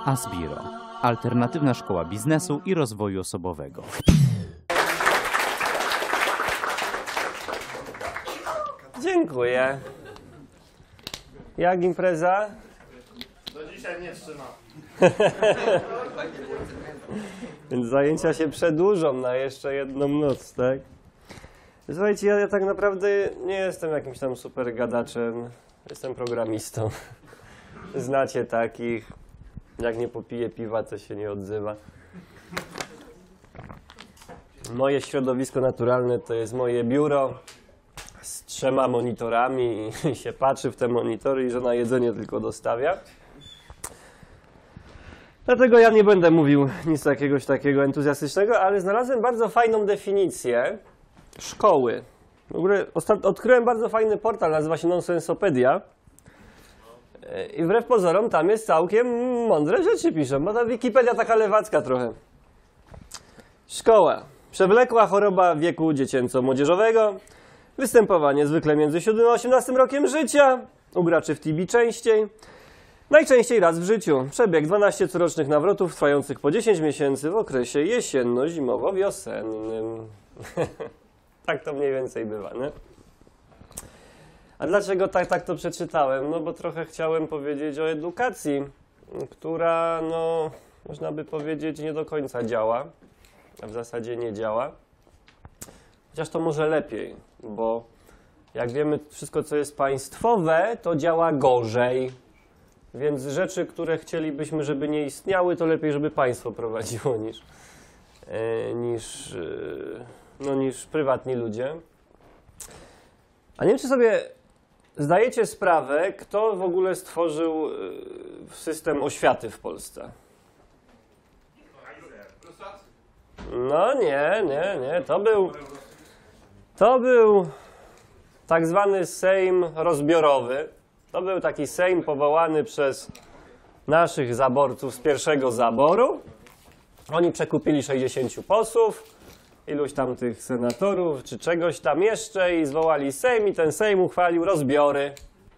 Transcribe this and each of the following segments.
Asbiro. Alternatywna szkoła biznesu i rozwoju osobowego. Dziękuję. Jak impreza? Do dzisiaj nie trzyma. Więc zajęcia się przedłużą na jeszcze jedną noc, tak? Słuchajcie, ja tak naprawdę nie jestem jakimś tam super gadaczem. Jestem programistą. Znacie takich. Jak nie popije piwa, to się nie odzywa. Moje środowisko naturalne to jest moje biuro z 3 monitorami i się patrzy w te monitory i żona jedzenie tylko dostawia. Dlatego ja nie będę mówił nic jakiegoś takiego entuzjastycznego, ale znalazłem bardzo fajną definicję szkoły. W ogóle odkryłem bardzo fajny portal, nazywa się Nonsensopedia. I wbrew pozorom tam jest całkiem mądre rzeczy piszą, bo ta Wikipedia taka lewacka trochę. Szkoła. Przewlekła choroba wieku dziecięco-młodzieżowego. Występowanie zwykle między 7 a 18 rokiem życia. U graczy w TB częściej. Najczęściej raz w życiu. Przebieg 12 corocznych nawrotów trwających po 10 miesięcy w okresie jesienno-zimowo-wiosennym. Tak to mniej więcej bywa, nie? A dlaczego tak to przeczytałem? No bo trochę chciałem powiedzieć o edukacji, która, no, można by powiedzieć, nie do końca działa, a w zasadzie nie działa. Chociaż to może lepiej, bo jak wiemy, wszystko co jest państwowe, to działa gorzej. Więc rzeczy, które chcielibyśmy, żeby nie istniały, to lepiej, żeby państwo prowadziło niż prywatni ludzie. A nie wiem, czy sobie zdajecie sprawę, kto w ogóle stworzył system oświaty w Polsce? No nie. To był tak zwany Sejm rozbiorowy. To był taki Sejm powołany przez naszych zaborców z pierwszego zaboru. Oni przekupili 60 posłów, iluś tam tych senatorów, czy czegoś tam jeszcze i zwołali Sejm i ten Sejm uchwalił rozbiory.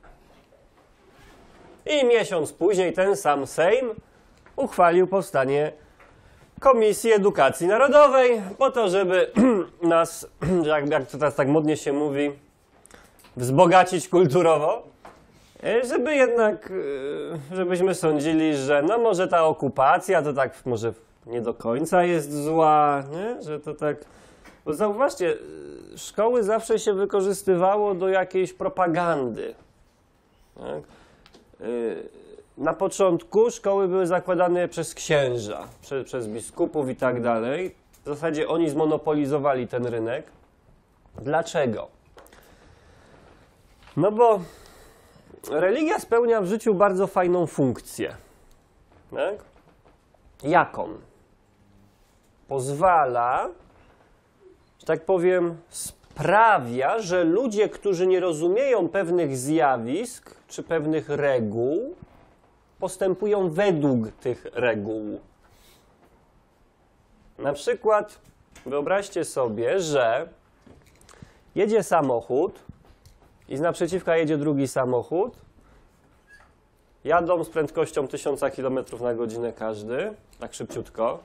I miesiąc później ten sam Sejm uchwalił powstanie Komisji Edukacji Narodowej po to, żeby nas, jak to teraz tak modnie się mówi, wzbogacić kulturowo. Żeby jednak, żebyśmy sądzili, że no może ta okupacja to tak może nie do końca jest zła, nie? Że to tak... Bo zauważcie, szkoły zawsze się wykorzystywało do jakiejś propagandy. Tak? Na początku szkoły były zakładane przez księża, przez biskupów i tak dalej. W zasadzie oni zmonopolizowali ten rynek. Dlaczego? No bo religia spełnia w życiu bardzo fajną funkcję. Tak? Jaką? Pozwala, że tak powiem, sprawia, że ludzie, którzy nie rozumieją pewnych zjawisk czy pewnych reguł, postępują według tych reguł. Na przykład wyobraźcie sobie, że jedzie samochód i z naprzeciwka jedzie drugi samochód. Jadą z prędkością 1000 km na godzinę każdy, tak szybciutko.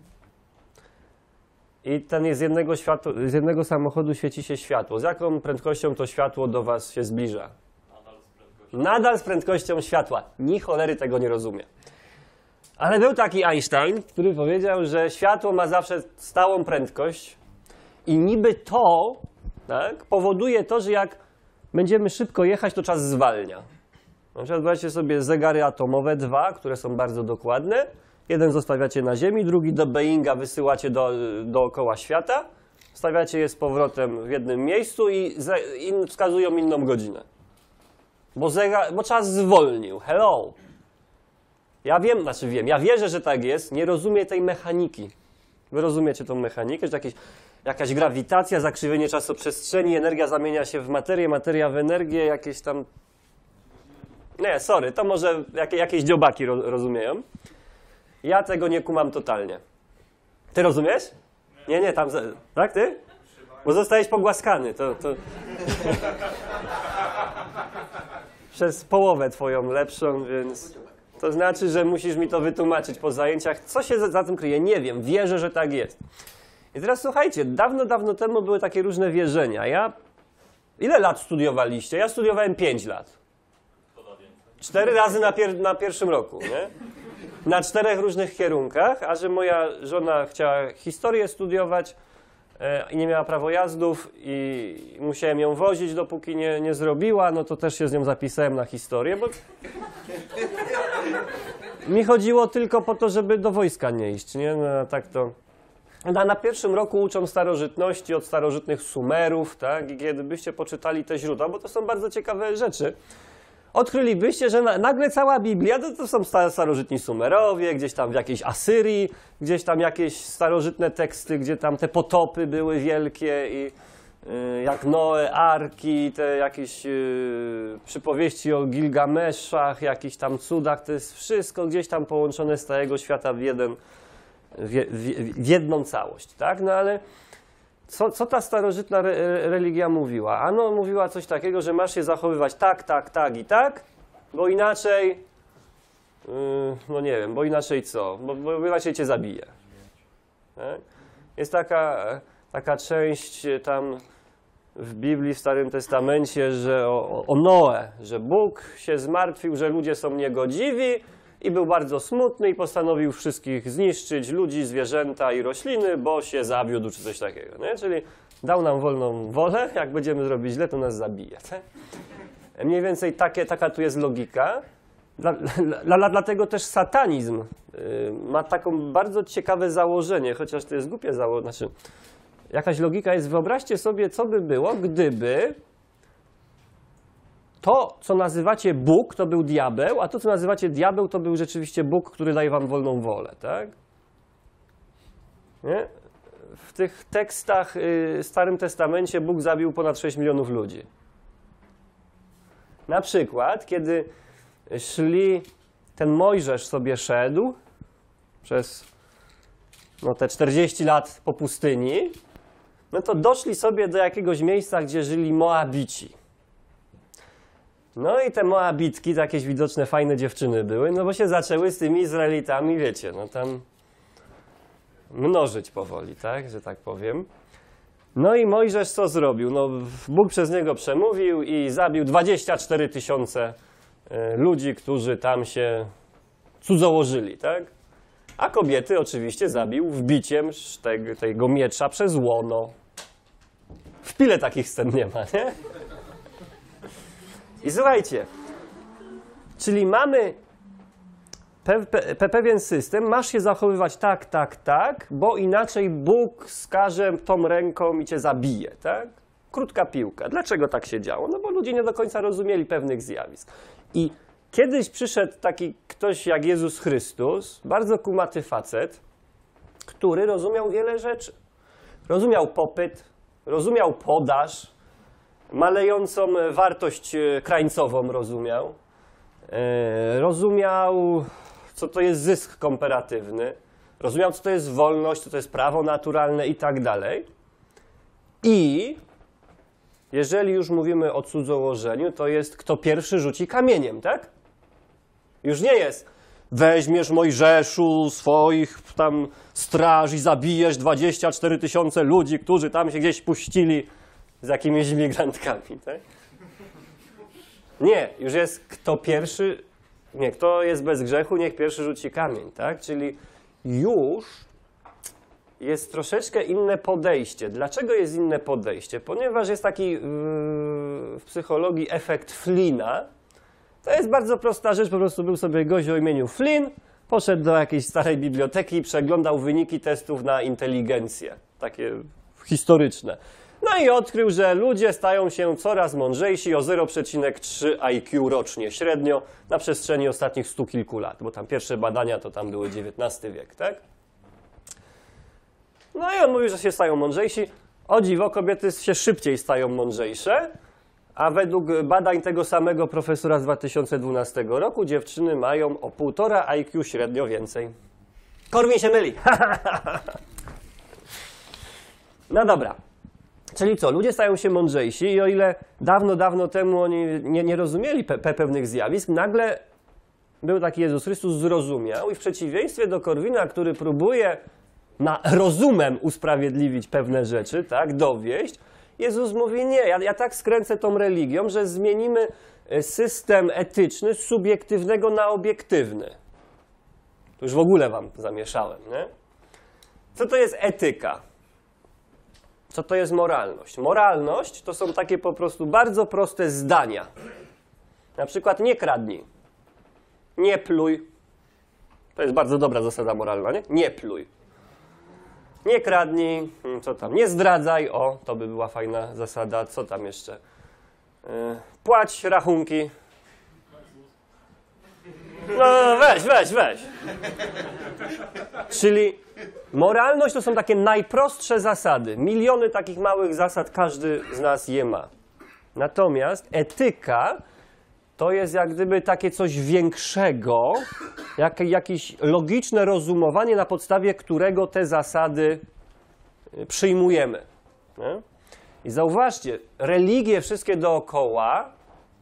I ten jest z jednego samochodu świeci się światło. Z jaką prędkością to światło do was się zbliża? Nadal z prędkością światła. Ni cholery tego nie rozumie. Ale był taki Einstein, który powiedział, że światło ma zawsze stałą prędkość i niby to, tak, powoduje to, że jak będziemy szybko jechać, to czas zwalnia. Na przykład weźcie sobie zegary atomowe, 2, które są bardzo dokładne. Jeden zostawiacie na Ziemi, drugi do Boeinga wysyłacie dookoła świata. Stawiacie je z powrotem w jednym miejscu i wskazują inną godzinę. Bo czas zwolnił. Hello. Ja wierzę, że tak jest. Nie rozumiem tej mechaniki. Wy rozumiecie tą mechanikę, że jakaś grawitacja, zakrzywienie czasoprzestrzeni, energia zamienia się w materię, materia w energię, jakieś tam... Nie, sorry, to może jakieś dziobaki rozumieją. Ja tego nie kumam totalnie. Ty rozumiesz? Nie, tam... Tak, ty? Bo zostałeś pogłaskany, to... Przez połowę twoją lepszą, więc... To znaczy, że musisz mi to wytłumaczyć po zajęciach. Co się za tym kryje? Nie wiem. Wierzę, że tak jest. I teraz słuchajcie, dawno, dawno temu były takie różne wierzenia. Ile lat studiowaliście? Ja studiowałem 5 lat. 4 razy na pierwszym roku, nie? Na 4 różnych kierunkach, a że moja żona chciała historię studiować i nie miała prawojazdów i musiałem ją wozić, dopóki nie zrobiła, no to też się z nią zapisałem na historię, bo mi chodziło tylko po to, żeby do wojska nie iść, nie? No, tak to... Na pierwszym roku uczą starożytności od starożytnych Sumerów, tak? I kiedybyście poczytali te źródła, bo to są bardzo ciekawe rzeczy, odkrylibyście, że nagle cała Biblia to są starożytni Sumerowie, gdzieś tam w jakiejś Asyrii, gdzieś tam jakieś starożytne teksty, gdzie tam te potopy były wielkie i jak Noe, Arki, te jakieś przypowieści o Gilgameszach, jakichś tam cudach, to jest wszystko gdzieś tam połączone z całego świata w jedną całość, tak? No ale co ta starożytna religia mówiła? Ano mówiła coś takiego, że masz się zachowywać tak, tak, tak i tak, bo inaczej, no nie wiem, bo inaczej co? Bo inaczej cię zabije. Tak? Jest taka część tam w Biblii, w Starym Testamencie, że o Noe, że Bóg się zmartwił, że ludzie są niegodziwi i był bardzo smutny i postanowił wszystkich zniszczyć, ludzi, zwierzęta i rośliny, bo się zawiódł czy coś takiego. Nie? Czyli dał nam wolną wolę, jak będziemy robić źle, to nas zabije. Tak? Mniej więcej taka tu jest logika. Dlatego też satanizm ma taką bardzo ciekawe założenie, chociaż to jest głupie założenie. Znaczy, jakaś logika jest, wyobraźcie sobie, co by było, gdyby to, co nazywacie Bóg, to był diabeł, a to, co nazywacie diabeł, to był rzeczywiście Bóg, który daje wam wolną wolę, tak? Nie? W tych tekstach w Starym Testamencie Bóg zabił ponad 6 milionów ludzi. Na przykład, kiedy ten Mojżesz sobie szedł przez te 40 lat po pustyni, no to doszli sobie do jakiegoś miejsca, gdzie żyli Moabici. No i te Moabitki, to jakieś widoczne, fajne dziewczyny były, no bo się zaczęły z tymi Izraelitami, wiecie, no tam mnożyć powoli, tak, że tak powiem. No i Mojżesz co zrobił? No Bóg przez niego przemówił i zabił 24 000 ludzi, którzy tam się cudzołożyli, tak? A kobiety oczywiście zabił wbiciem tego miecza przez łono. W Pile takich scen nie ma, nie? I słuchajcie, czyli mamy pewien system, masz się zachowywać tak, tak, tak, bo inaczej Bóg skaże tą ręką i cię zabije, tak? Krótka piłka. Dlaczego tak się działo? No bo ludzie nie do końca rozumieli pewnych zjawisk. I kiedyś przyszedł taki ktoś jak Jezus Chrystus, bardzo kumaty facet, który rozumiał wiele rzeczy. Rozumiał popyt, rozumiał podaż, malejącą wartość krańcową rozumiał. Rozumiał, co to jest zysk komparatywny. Rozumiał, co to jest wolność, co to jest prawo naturalne i tak dalej. I jeżeli już mówimy o cudzołożeniu, to jest kto pierwszy rzuci kamieniem, tak? Już nie jest weźmiesz Mojżeszu swoich tam straż i zabijesz 24 000 ludzi, którzy tam się gdzieś puścili z jakimiś imigrantkami, tak? Nie, już jest kto pierwszy, nie, kto jest bez grzechu, niech pierwszy rzuci kamień, tak? Czyli już jest troszeczkę inne podejście. Dlaczego jest inne podejście? Ponieważ jest taki w psychologii efekt Flynna. To jest bardzo prosta rzecz, po prostu był sobie gość o imieniu Flynn, poszedł do jakiejś starej biblioteki i przeglądał wyniki testów na inteligencję, takie historyczne. No i odkrył, że ludzie stają się coraz mądrzejsi o 0,3 IQ rocznie, średnio na przestrzeni ostatnich 100 kilku lat, bo tam pierwsze badania to tam były XIX wiek, tak? No i on mówił, że się stają mądrzejsi. O dziwo, kobiety się szybciej stają mądrzejsze, a według badań tego samego profesora z 2012 roku dziewczyny mają o 1,5 IQ średnio więcej. Korwin się myli. No dobra. Czyli co? Ludzie stają się mądrzejsi i o ile dawno, dawno temu oni nie rozumieli pewnych zjawisk, nagle był taki Jezus Chrystus, zrozumiał i w przeciwieństwie do Korwina, który próbuje rozumem usprawiedliwić pewne rzeczy, tak, dowieść, Jezus mówi nie, ja tak skręcę tą religią, że zmienimy system etyczny z subiektywnego na obiektywny. To już w ogóle wam zamieszałem, nie? Co to jest etyka? Co to jest moralność? Moralność to są takie po prostu bardzo proste zdania. Na przykład nie kradnij, nie pluj. To jest bardzo dobra zasada moralna, nie? Nie pluj. Nie kradnij, co tam, nie zdradzaj, o, to by była fajna zasada, co tam jeszcze? Płać rachunki. No weź. Czyli moralność to są takie najprostsze zasady. Miliony takich małych zasad, każdy z nas je ma. Natomiast etyka to jest jak gdyby takie coś większego, jakieś logiczne rozumowanie, na podstawie którego te zasady przyjmujemy. Nie? I zauważcie, religie wszystkie dookoła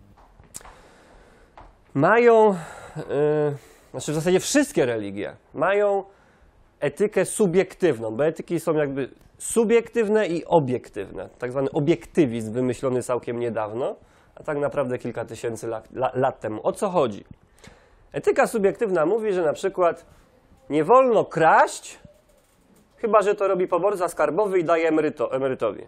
mają, znaczy w zasadzie wszystkie religie mają etykę subiektywną, bo etyki są jakby subiektywne i obiektywne. Tak zwany obiektywizm wymyślony całkiem niedawno, a tak naprawdę kilka tysięcy lat temu. O co chodzi? Etyka subiektywna mówi, że na przykład nie wolno kraść, chyba że to robi poborca skarbowy i daje emerytowi.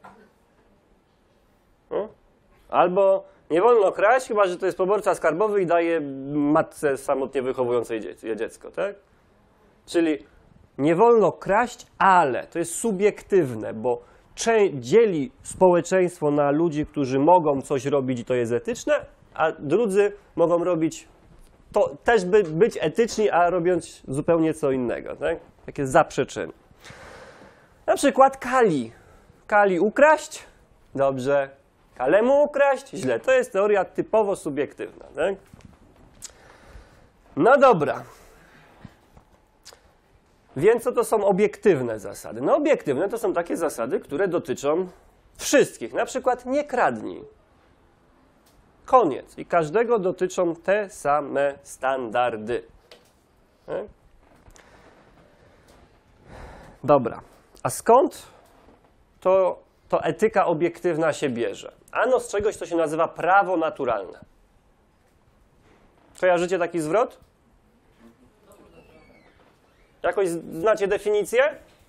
Albo nie wolno kraść, chyba że to jest poborca skarbowy i daje matce samotnie wychowującej dziecko. Tak? Czyli nie wolno kraść, ale to jest subiektywne, bo dzieli społeczeństwo na ludzi, którzy mogą coś robić i to jest etyczne, a drudzy mogą robić to też być etyczni, a robiąc zupełnie co innego. Tak? Takie zaprzeczenie. Na przykład Kali. Kali ukraść? Dobrze. Kalemu ukraść? Źle. To jest teoria typowo subiektywna. Tak? No dobra. Więc co to są obiektywne zasady? No obiektywne to są takie zasady, które dotyczą wszystkich. Na przykład nie kradnij. Koniec. I każdego dotyczą te same standardy. Tak? Dobra. A skąd to etyka obiektywna się bierze? Ano z czegoś, co się nazywa prawo naturalne. Kojarzycie taki zwrot? Jakoś znacie definicję?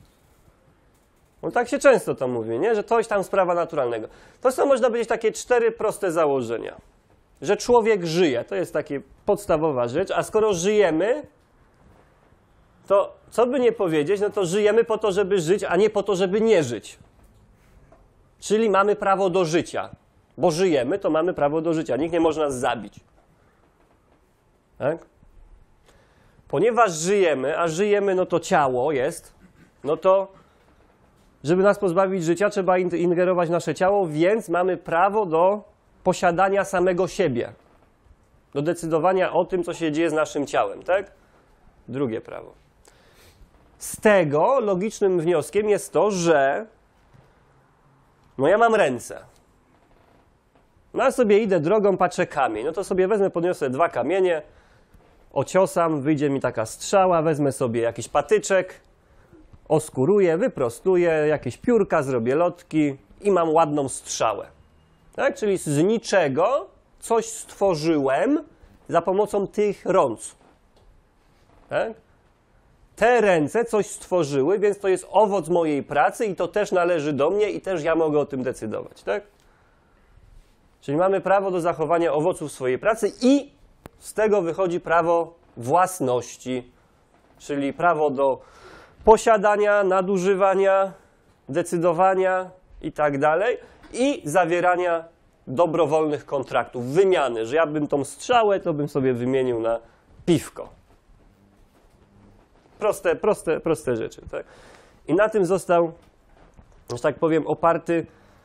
No tak się często to mówi, nie? Że coś tam z prawa naturalnego. To są, można powiedzieć, takie 4 proste założenia. Że człowiek żyje, to jest taka podstawowa rzecz, a skoro żyjemy, to co by nie powiedzieć, no to żyjemy po to, żeby żyć, a nie po to, żeby nie żyć. Czyli mamy prawo do życia. Bo żyjemy, to mamy prawo do życia. Nikt nie może nas zabić. Tak? Ponieważ żyjemy, a żyjemy, no to ciało jest, no to żeby nas pozbawić życia, trzeba ingerować w nasze ciało, więc mamy prawo do posiadania samego siebie. Do decydowania o tym, co się dzieje z naszym ciałem, tak? Drugie prawo. Z tego logicznym wnioskiem jest to, że no ja mam ręce. No ja sobie idę drogą, patrzę kamień. No to sobie wezmę, podniosę 2 kamienie, ociosam, wyjdzie mi taka strzała, wezmę sobie jakiś patyczek, oskuruję, wyprostuję, jakieś piórka, zrobię lotki i mam ładną strzałę. Tak? Czyli z niczego coś stworzyłem za pomocą tych rąc. Tak? Te ręce coś stworzyły, więc to jest owoc mojej pracy i to też należy do mnie i też ja mogę o tym decydować. Tak? Czyli mamy prawo do zachowania owoców swojej pracy i z tego wychodzi prawo własności, czyli prawo do posiadania, nadużywania, decydowania i tak dalej i zawierania dobrowolnych kontraktów, wymiany, że ja bym tą strzałę, to bym sobie wymienił na piwko. Proste rzeczy. Tak? I na tym został, że tak powiem, oparty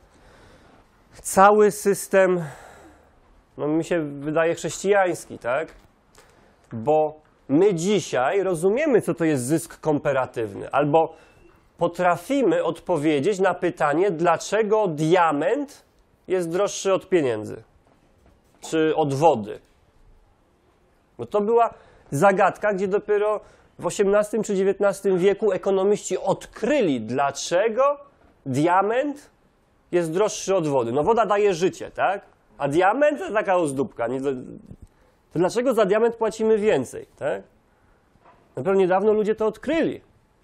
cały system, no mi się wydaje, chrześcijański, tak? Bo my dzisiaj rozumiemy, co to jest zysk komparatywny, albo potrafimy odpowiedzieć na pytanie, dlaczego diament jest droższy od pieniędzy, czy od wody. Bo to była zagadka, gdzie dopiero w XVIII czy XIX wieku ekonomiści odkryli, dlaczego diament jest droższy od wody. No woda daje życie, tak? A diament to taka ozdóbka. To dlaczego za diament płacimy więcej, tak? Dopiero niedawno ludzie to odkryli.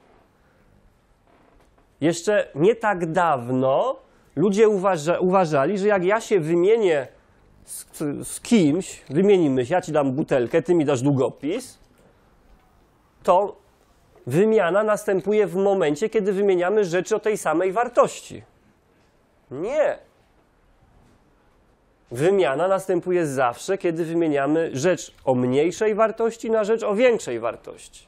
Jeszcze nie tak dawno ludzie uważali, że jak ja się wymienię z kimś, wymienimy się, ja ci dam butelkę, ty mi dasz długopis, to wymiana następuje w momencie, kiedy wymieniamy rzeczy o tej samej wartości. Nie. Wymiana następuje zawsze, kiedy wymieniamy rzecz o mniejszej wartości na rzecz o większej wartości.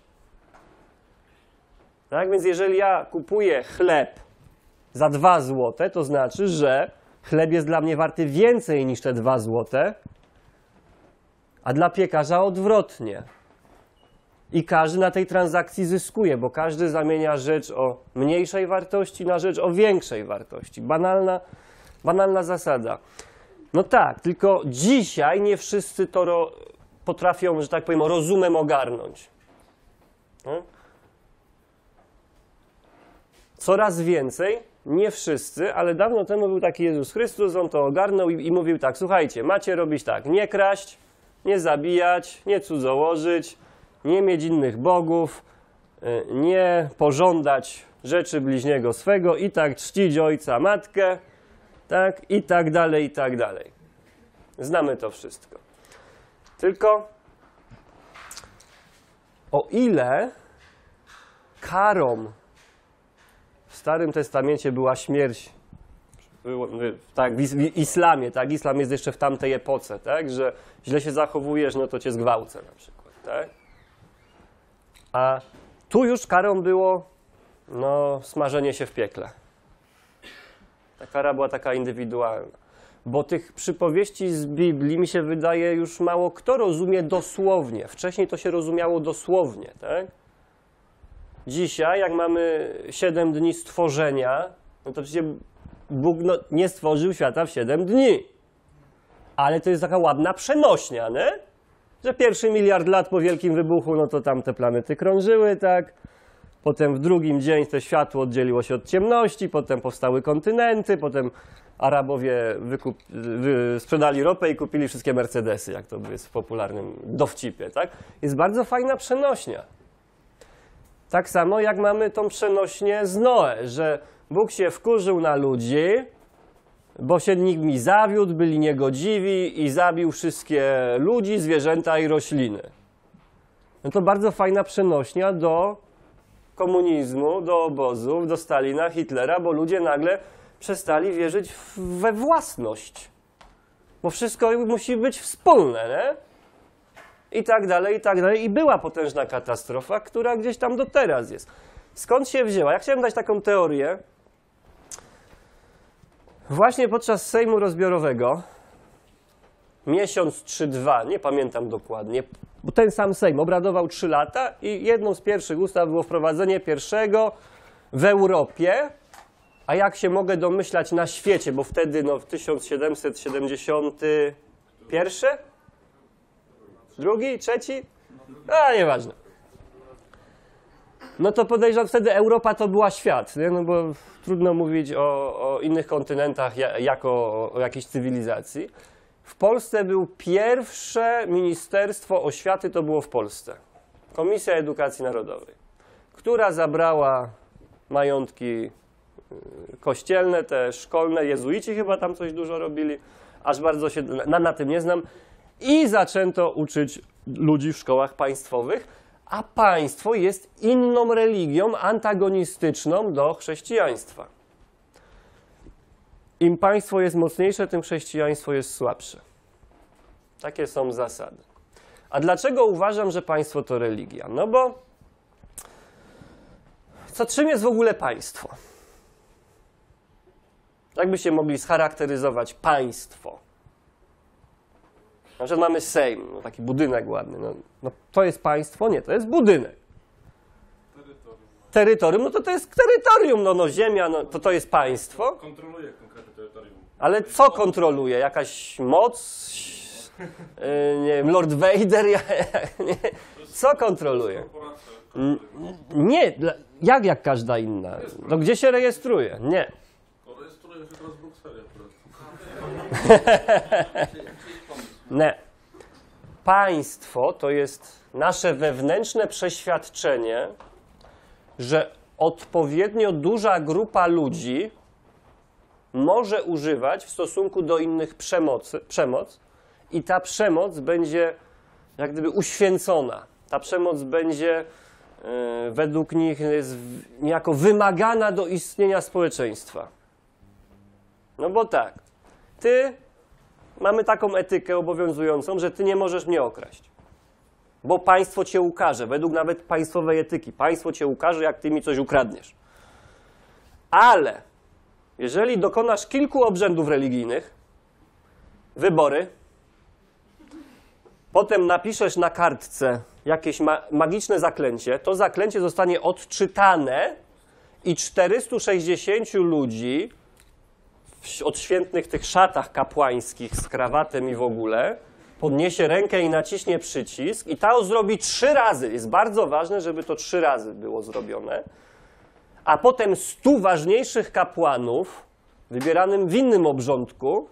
Tak więc jeżeli ja kupuję chleb za 2 zł, to znaczy, że chleb jest dla mnie warty więcej niż te 2 zł, a dla piekarza odwrotnie. I każdy na tej transakcji zyskuje, bo każdy zamienia rzecz o mniejszej wartości na rzecz o większej wartości. Banalna zasada. No tak, tylko dzisiaj nie wszyscy to potrafią, że tak powiem, rozumem ogarnąć. Coraz więcej, nie wszyscy, ale dawno temu był taki Jezus Chrystus, on to ogarnął i mówił tak: słuchajcie, macie robić tak, nie kraść, nie zabijać, nie cudzołożyć, nie mieć innych bogów, nie pożądać rzeczy bliźniego swego i tak czcić ojca, matkę, tak, i tak dalej, i tak dalej. Znamy to wszystko. Tylko o ile karą w Starym Testamencie była śmierć, tak, w islamie, tak, islam jest jeszcze w tamtej epoce, tak, że źle się zachowujesz, no to cię zgwałcę na przykład, tak? A tu już karą było, no, smażenie się w piekle. Ta kara była taka indywidualna. Bo tych przypowieści z Biblii, mi się wydaje, już mało kto rozumie dosłownie. Wcześniej to się rozumiało dosłownie, tak? Dzisiaj, jak mamy 7 dni stworzenia, no to przecież Bóg nie stworzył świata w 7 dni. Ale to jest taka ładna przenośnia, nie? Że pierwszy 1 miliard lat po wielkim wybuchu, no to tam te planety krążyły, tak? Potem w drugim dzień to światło oddzieliło się od ciemności, potem powstały kontynenty, potem Arabowie sprzedali ropę i kupili wszystkie Mercedesy, jak to jest w popularnym dowcipie, tak? Jest bardzo fajna przenośnia. Tak samo jak mamy tą przenośnię z Noe, że Bóg się wkurzył na ludzi, bo się nikt mi zawiódł, byli niegodziwi i zabił wszystkie ludzi, zwierzęta i rośliny. No to bardzo fajna przenośnia do komunizmu, do obozów, do Stalina, Hitlera, bo ludzie nagle przestali wierzyć we własność. Bo wszystko musi być wspólne, nie? I tak dalej, i tak dalej. I była potężna katastrofa, która gdzieś tam do teraz jest. Skąd się wzięła? Ja chciałem dać taką teorię. Właśnie podczas Sejmu Rozbiorowego, miesiąc czy 2, nie pamiętam dokładnie, bo ten sam Sejm obradował 3 lata i jedną z pierwszych ustaw było wprowadzenie pierwszego w Europie, a jak się mogę domyślać na świecie, bo wtedy no, w 1771? Drugi? Trzeci? A, nieważne. No to podejrzewam, wtedy Europa to była świat, nie? No bo trudno mówić o innych kontynentach jako o jakiejś cywilizacji. W Polsce był pierwsze Ministerstwo Oświaty, to było w Polsce. Komisja Edukacji Narodowej, która zabrała majątki kościelne, te szkolne, jezuici chyba tam coś dużo robili, aż bardzo się na tym nie znam. I zaczęto uczyć ludzi w szkołach państwowych, a państwo jest inną religią antagonistyczną do chrześcijaństwa. Im państwo jest mocniejsze, tym chrześcijaństwo jest słabsze. Takie są zasady. A dlaczego uważam, że państwo to religia? No bo czym jest w ogóle państwo? Jak byście mogli scharakteryzować państwo? Na przykład mamy Sejm, no taki budynek ładny. No to jest państwo? Nie, to jest budynek. Terytorium, no to jest terytorium, no ziemia, no to jest państwo. Kontroluje konkretne terytorium. Ale co kontroluje? Jakaś moc? nie wiem, Lord Vader, nie. Co kontroluje? Nie, jak każda inna? No gdzie się rejestruje? Nie. Rejestruje się teraz w Brukseli akurat. Nie. Państwo to jest nasze wewnętrzne przeświadczenie, że odpowiednio duża grupa ludzi może używać w stosunku do innych przemoc i ta przemoc będzie jak gdyby uświęcona. Ta przemoc będzie według nich jest niejako wymagana do istnienia społeczeństwa. No bo tak, mamy taką etykę obowiązującą, że ty nie możesz mnie okraść. Bo państwo cię ukarze, według nawet państwowej etyki. Państwo cię ukarze, jak ty mi coś ukradniesz. Ale jeżeli dokonasz kilku obrzędów religijnych, wybory, potem napiszesz na kartce jakieś magiczne zaklęcie, to zaklęcie zostanie odczytane i 460 ludzi w odświętnych tych szatach kapłańskich z krawatem i w ogóle podniesie rękę i naciśnie przycisk i to zrobi 3 razy. Jest bardzo ważne, żeby to 3 razy było zrobione. A potem 100 ważniejszych kapłanów, wybieranym w innym obrządku,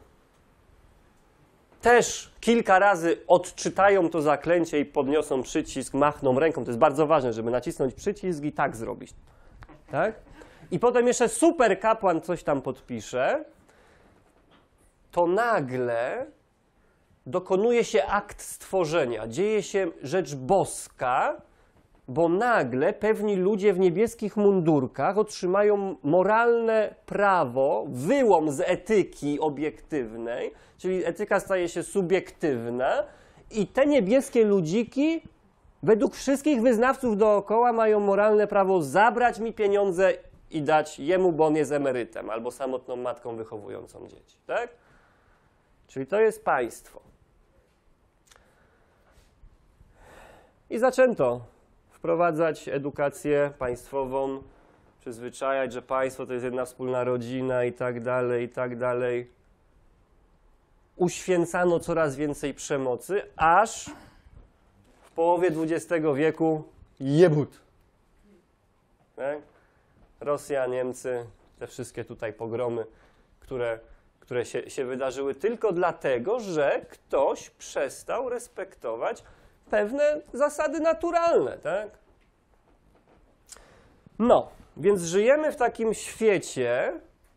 też kilka razy odczytają to zaklęcie i podniosą przycisk, machną ręką. To jest bardzo ważne, żeby nacisnąć przycisk i tak zrobić. Tak? I potem jeszcze super kapłan coś tam podpisze, to nagle dokonuje się akt stworzenia, dzieje się rzecz boska, bo nagle pewni ludzie w niebieskich mundurkach otrzymają moralne prawo, wyłom z etyki obiektywnej, czyli etyka staje się subiektywna i te niebieskie ludziki według wszystkich wyznawców dookoła mają moralne prawo zabrać mi pieniądze i dać jemu, bo on jest emerytem albo samotną matką wychowującą dzieci. Tak? Czyli to jest państwo. I zaczęto wprowadzać edukację państwową, przyzwyczajać, że państwo to jest jedna wspólna rodzina i tak dalej, i tak dalej. Uświęcano coraz więcej przemocy, aż w połowie XX wieku jebut. Tak? Rosja, Niemcy, te wszystkie tutaj pogromy, które się wydarzyły tylko dlatego, że ktoś przestał respektować pewne zasady naturalne, tak? No, więc żyjemy w takim świecie,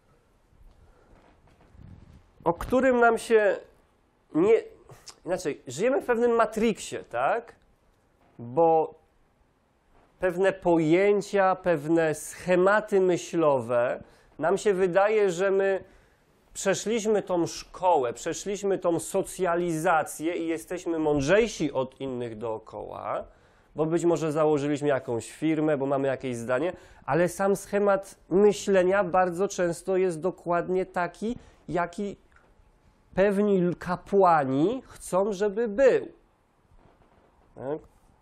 o którym nam się nie... Inaczej, żyjemy w pewnym matriksie, tak? Bo pewne pojęcia, pewne schematy myślowe, nam się wydaje, że my przeszliśmy tą szkołę, przeszliśmy tą socjalizację i jesteśmy mądrzejsi od innych dookoła, bo być może założyliśmy jakąś firmę, bo mamy jakieś zdanie, ale sam schemat myślenia bardzo często jest dokładnie taki, jaki pewni kapłani chcą, żeby był. Tak?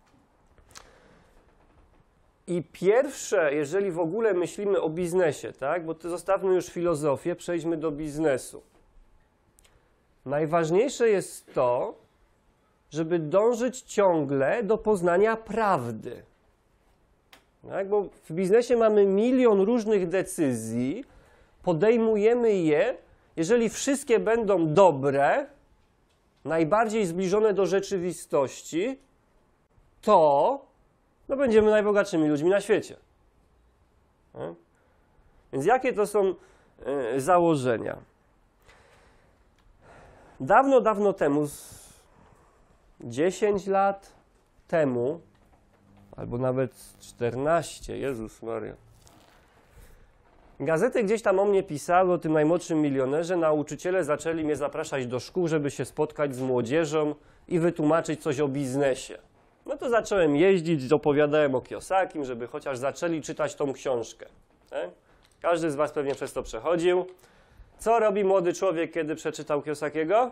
I pierwsze, jeżeli w ogóle myślimy o biznesie, tak? Bo to zostawmy już filozofię, przejdźmy do biznesu. Najważniejsze jest to, żeby dążyć ciągle do poznania prawdy. Tak? Bo w biznesie mamy milion różnych decyzji, podejmujemy je, jeżeli wszystkie będą dobre, najbardziej zbliżone do rzeczywistości, to będziemy najbogatszymi ludźmi na świecie. Więc jakie to są założenia? Dawno, dawno temu, 10 lat temu, albo nawet 14, Jezus Maria, gazety gdzieś tam o mnie pisały, o tym najmłodszym milionerze, nauczyciele zaczęli mnie zapraszać do szkół, żeby się spotkać z młodzieżą i wytłumaczyć coś o biznesie. No to zacząłem jeździć, opowiadałem o Kiyosakim, żeby chociaż zaczęli czytać tą książkę. Tak? Każdy z was pewnie przez to przechodził. Co robi młody człowiek, kiedy przeczytał Kiyosakiego?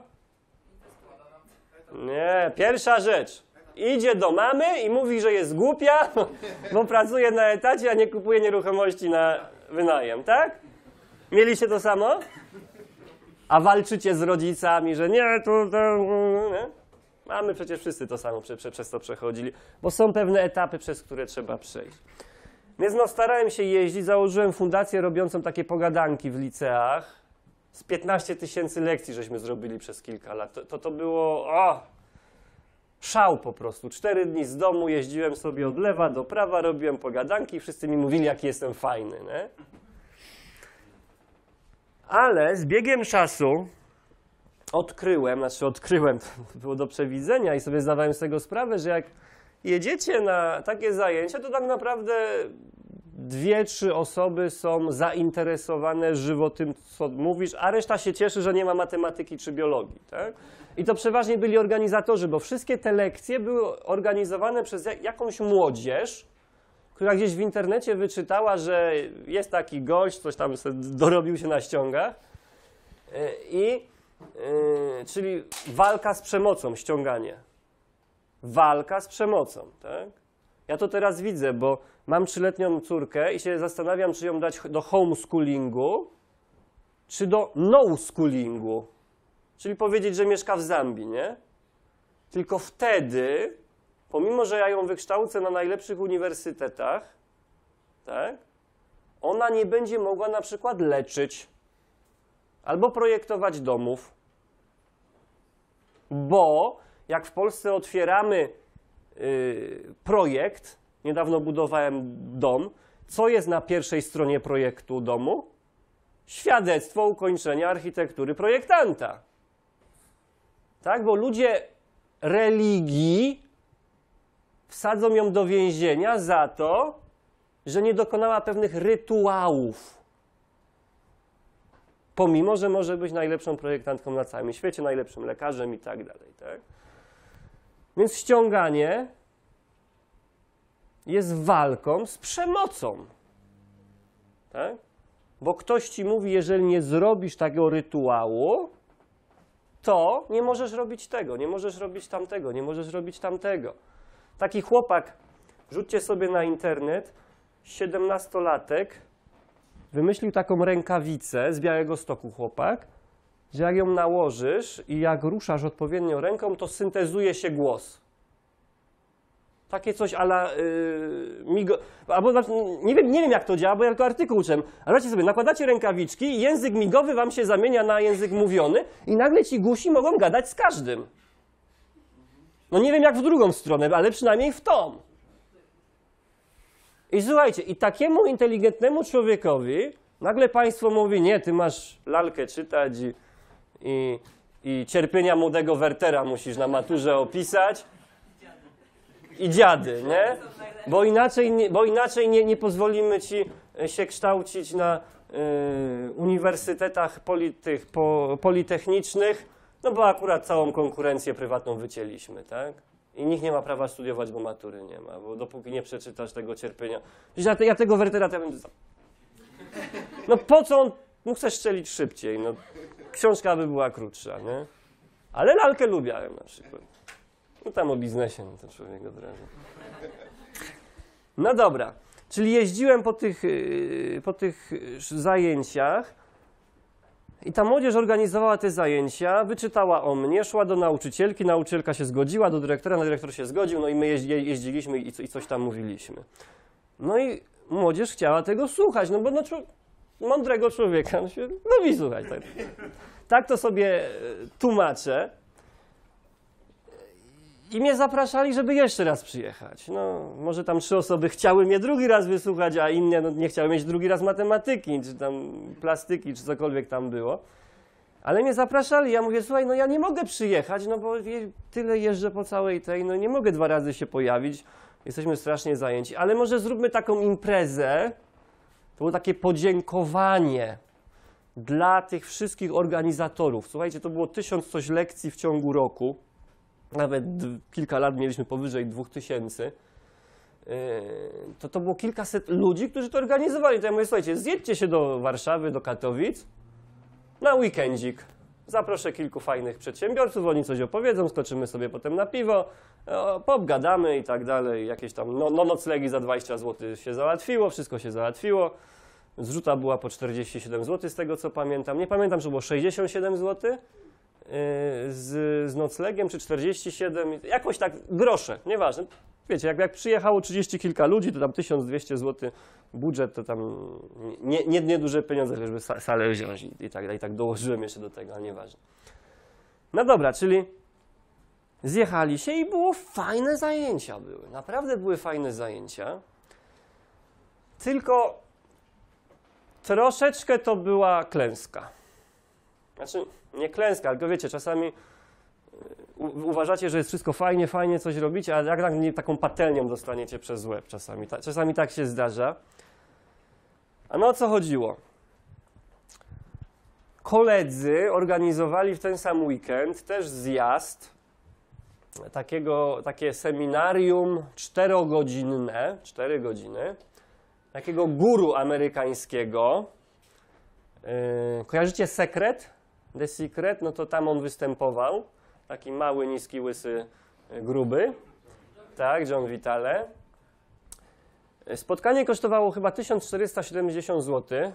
Nie, pierwsza rzecz. Idzie do mamy i mówi, że jest głupia, bo pracuje na etacie, a nie kupuje nieruchomości na wynajem, tak? Mieliście to samo? a walczycie z rodzicami, że nie, to nie? Mamy przecież wszyscy to samo przez to przechodzili, bo są pewne etapy, przez które trzeba przejść. Więc no, starałem się jeździć, założyłem fundację robiącą takie pogadanki w liceach. Z 15 000 lekcji żeśmy zrobili przez kilka lat. To było szał po prostu. 4 dni z domu jeździłem sobie od lewa do prawa, robiłem pogadanki i wszyscy mi mówili, jaki jestem fajny. Nie? Ale z biegiem czasu odkryłem, to było do przewidzenia i sobie zdawałem z tego sprawę, że jak jedziecie na takie zajęcia, to tak naprawdę 2-3 osoby są zainteresowane żywo tym, co mówisz, a reszta się cieszy, że nie ma matematyki czy biologii. Tak? I to przeważnie byli organizatorzy, bo wszystkie te lekcje były organizowane przez jakąś młodzież, która gdzieś w internecie wyczytała, że jest taki gość, coś tam dorobił się na ściągach, czyli walka z przemocą, ściąganie. Walka z przemocą, tak? Ja to teraz widzę, bo mam 3-letnią córkę i się zastanawiam, czy ją dać do homeschoolingu, czy do no-schoolingu. Czyli powiedzieć, że mieszka w Zambii, nie? Tylko wtedy, pomimo że ja ją wykształcę na najlepszych uniwersytetach, tak? Ona nie będzie mogła na przykład leczyć albo projektować domów, bo jak w Polsce otwieramy projekt, niedawno budowałem dom, co jest na pierwszej stronie projektu domu? Świadectwo ukończenia architektury projektanta. Tak, bo ludzie religii wsadzą ją do więzienia za to, że nie dokonała pewnych rytuałów. Pomimo, że może być najlepszą projektantką na całym świecie, najlepszym lekarzem i tak dalej. Tak? Więc ściąganie jest walką z przemocą. Tak? Bo ktoś ci mówi, jeżeli nie zrobisz takiego rytuału, to nie możesz robić tego, nie możesz robić tamtego, nie możesz robić tamtego. Taki chłopak, rzućcie sobie na internet, 17-latek, wymyślił taką rękawicę z Białegostoku chłopak, że jak ją nałożysz i jak ruszasz odpowiednią ręką, to syntezuje się głos. Takie coś a la albo nie wiem jak to działa, bo ja tylko artykuł uczyłem. Ale zobaczcie sobie, nakładacie rękawiczki i język migowy wam się zamienia na język mówiony i nagle ci gusi mogą gadać z każdym. No nie wiem jak w drugą stronę, ale przynajmniej w tą. I słuchajcie, i takiemu inteligentnemu człowiekowi nagle państwo mówi, nie, ty masz lalkę czytać i cierpienia młodego Wertera musisz na maturze opisać. I dziady, nie? Bo inaczej nie pozwolimy ci się kształcić na uniwersytetach politechnicznych, no bo akurat całą konkurencję prywatną wycięliśmy, tak? I nikt nie ma prawa studiować, bo matury nie ma, bo dopóki nie przeczytasz tego cierpienia. Ja tego Wertera to ja bym... No po co on mógł chce szczelić szybciej? No, książka by była krótsza, nie? Ale lalkę lubiałem na przykład. No tam o biznesie, no to człowiek od razu. No dobra, czyli jeździłem po tych zajęciach i ta młodzież organizowała te zajęcia, wyczytała o mnie, szła do nauczycielki, nauczycielka się zgodziła, do dyrektora, dyrektor się zgodził, no i my jeździliśmy i coś tam mówiliśmy. No i młodzież chciała tego słuchać, no bo mądrego człowieka no się lubi słuchać. Tak to sobie tłumaczę. I mnie zapraszali, żeby jeszcze raz przyjechać. No, może tam 3 osoby chciały mnie drugi raz wysłuchać, a inne nie chciały mieć drugi raz matematyki, czy tam plastyki, czy cokolwiek tam było. Ale mnie zapraszali. Ja mówię, słuchaj, no ja nie mogę przyjechać, no bo tyle jeżdżę po całej tej, no nie mogę 2 razy się pojawić. Jesteśmy strasznie zajęci. Ale może zróbmy taką imprezę. To było takie podziękowanie dla tych wszystkich organizatorów. Słuchajcie, to było 1000 coś lekcji w ciągu roku. Nawet kilka lat mieliśmy powyżej 2000, to było kilkaset ludzi, którzy to organizowali. To ja mówię, słuchajcie, zjedźcie się do Warszawy, do Katowic na weekendzik. Zaproszę kilku fajnych przedsiębiorców, oni coś opowiedzą, skoczymy sobie potem na piwo, poobgadamy i tak dalej. Jakieś tam noclegi za 20 zł się załatwiło, wszystko się załatwiło. Zrzuta była po 47 zł, z tego co pamiętam. Nie pamiętam, czy było 67 zł z noclegiem, czy 47, jakoś tak grosze, nieważne. Wiecie, jak przyjechało 30 kilka ludzi, to tam 1200 zł budżet, to tam nieduże pieniądze, żeby salę wziąć i tak dołożyłem jeszcze do tego, ale nieważne. No dobra, czyli zjechali się i było fajne zajęcia były, naprawdę były fajne zajęcia, tylko troszeczkę to była klęska. Znaczy, nie klęska, tylko wiecie, czasami uważacie, że jest wszystko fajnie, fajnie coś robicie, ale jak taką patelnią dostaniecie przez łeb czasami. Czasami tak się zdarza. A no o co chodziło? Koledzy organizowali w ten sam weekend też zjazd, takie seminarium 4-godzinne, 4 godziny, takiego guru amerykańskiego. Kojarzycie Sekret? The Secret? No to tam on występował. Taki mały, niski, łysy, gruby. Tak, John Vitale. Spotkanie kosztowało chyba 1470 zł.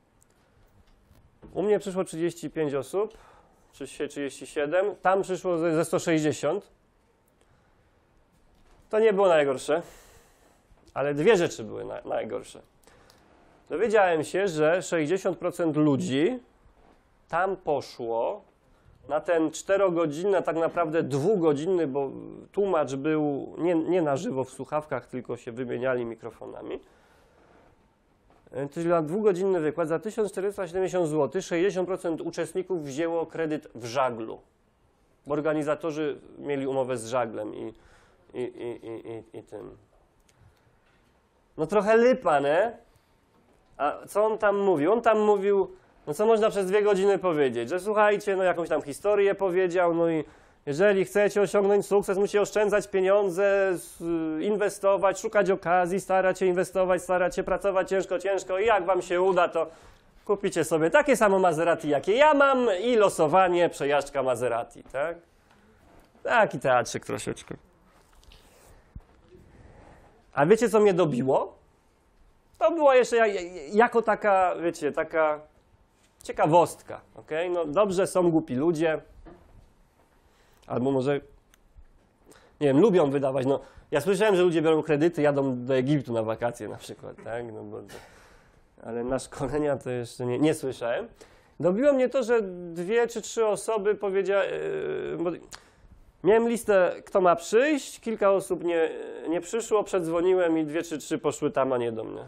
U mnie przyszło 35 osób, czy 37. Tam przyszło ze 160. To nie było najgorsze, ale dwie rzeczy były najgorsze. Dowiedziałem się, że 60% ludzi tam poszło na ten 4-godzinny, a tak naprawdę 2-godzinny, bo tłumacz był nie na żywo w słuchawkach, tylko się wymieniali mikrofonami. Czyli na 2-godzinny wykład za 1470 zł 60% uczestników wzięło kredyt w żaglu, bo organizatorzy mieli umowę z żaglem i tym. No trochę lipa, nie? A co on tam mówił? On tam mówił, no co można przez 2 godziny powiedzieć, że słuchajcie, no jakąś tam historię powiedział, no i jeżeli chcecie osiągnąć sukces, musicie oszczędzać pieniądze, inwestować, szukać okazji, starać się inwestować, starać się pracować ciężko i jak wam się uda, to kupicie sobie takie samo Maserati, jakie ja mam i losowanie, przejażdżka Maserati, tak? Taki teatrzyk troszeczkę. A wiecie, co mnie dobiło? To była jeszcze jako taka, wiecie, taka ciekawostka, okej? No dobrze, są głupi ludzie, albo może, nie wiem, lubią wydawać, no ja słyszałem, że ludzie biorą kredyty, jadą do Egiptu na wakacje na przykład, tak? No bo, ale na szkolenia to jeszcze nie słyszałem. Dobiło mnie to, że 2 czy 3 osoby powiedziały, miałem listę, kto ma przyjść, kilka osób nie przyszło, przedzwoniłem i 2 czy 3 poszły tam, a nie do mnie.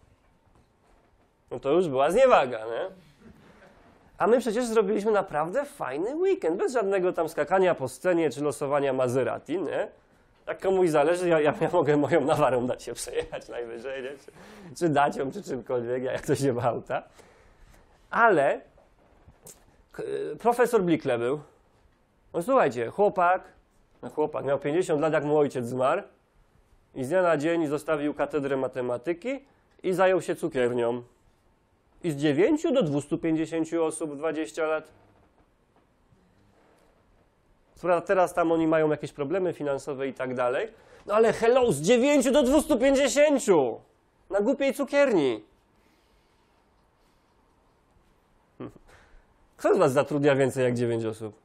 No to już była zniewaga, nie? A my przecież zrobiliśmy naprawdę fajny weekend, bez żadnego tam skakania po scenie czy losowania Maserati, nie? Jak komuś zależy, ja mogę moją Nawarą dać się przejechać najwyżej, nie? Czy dać ją, czy czymkolwiek, jak ktoś nie ma auta. Ale profesor Blikle był. No słuchajcie, chłopak miał 50 lat, jak mu ojciec zmarł i z dnia na dzień zostawił katedrę matematyki i zajął się cukiernią. I z 9 do 250 osób w 20 lat. Teraz tam oni mają jakieś problemy finansowe i tak dalej. No ale hello, z 9 do 250! Na głupiej cukierni. Kto z was zatrudnia więcej jak 9 osób?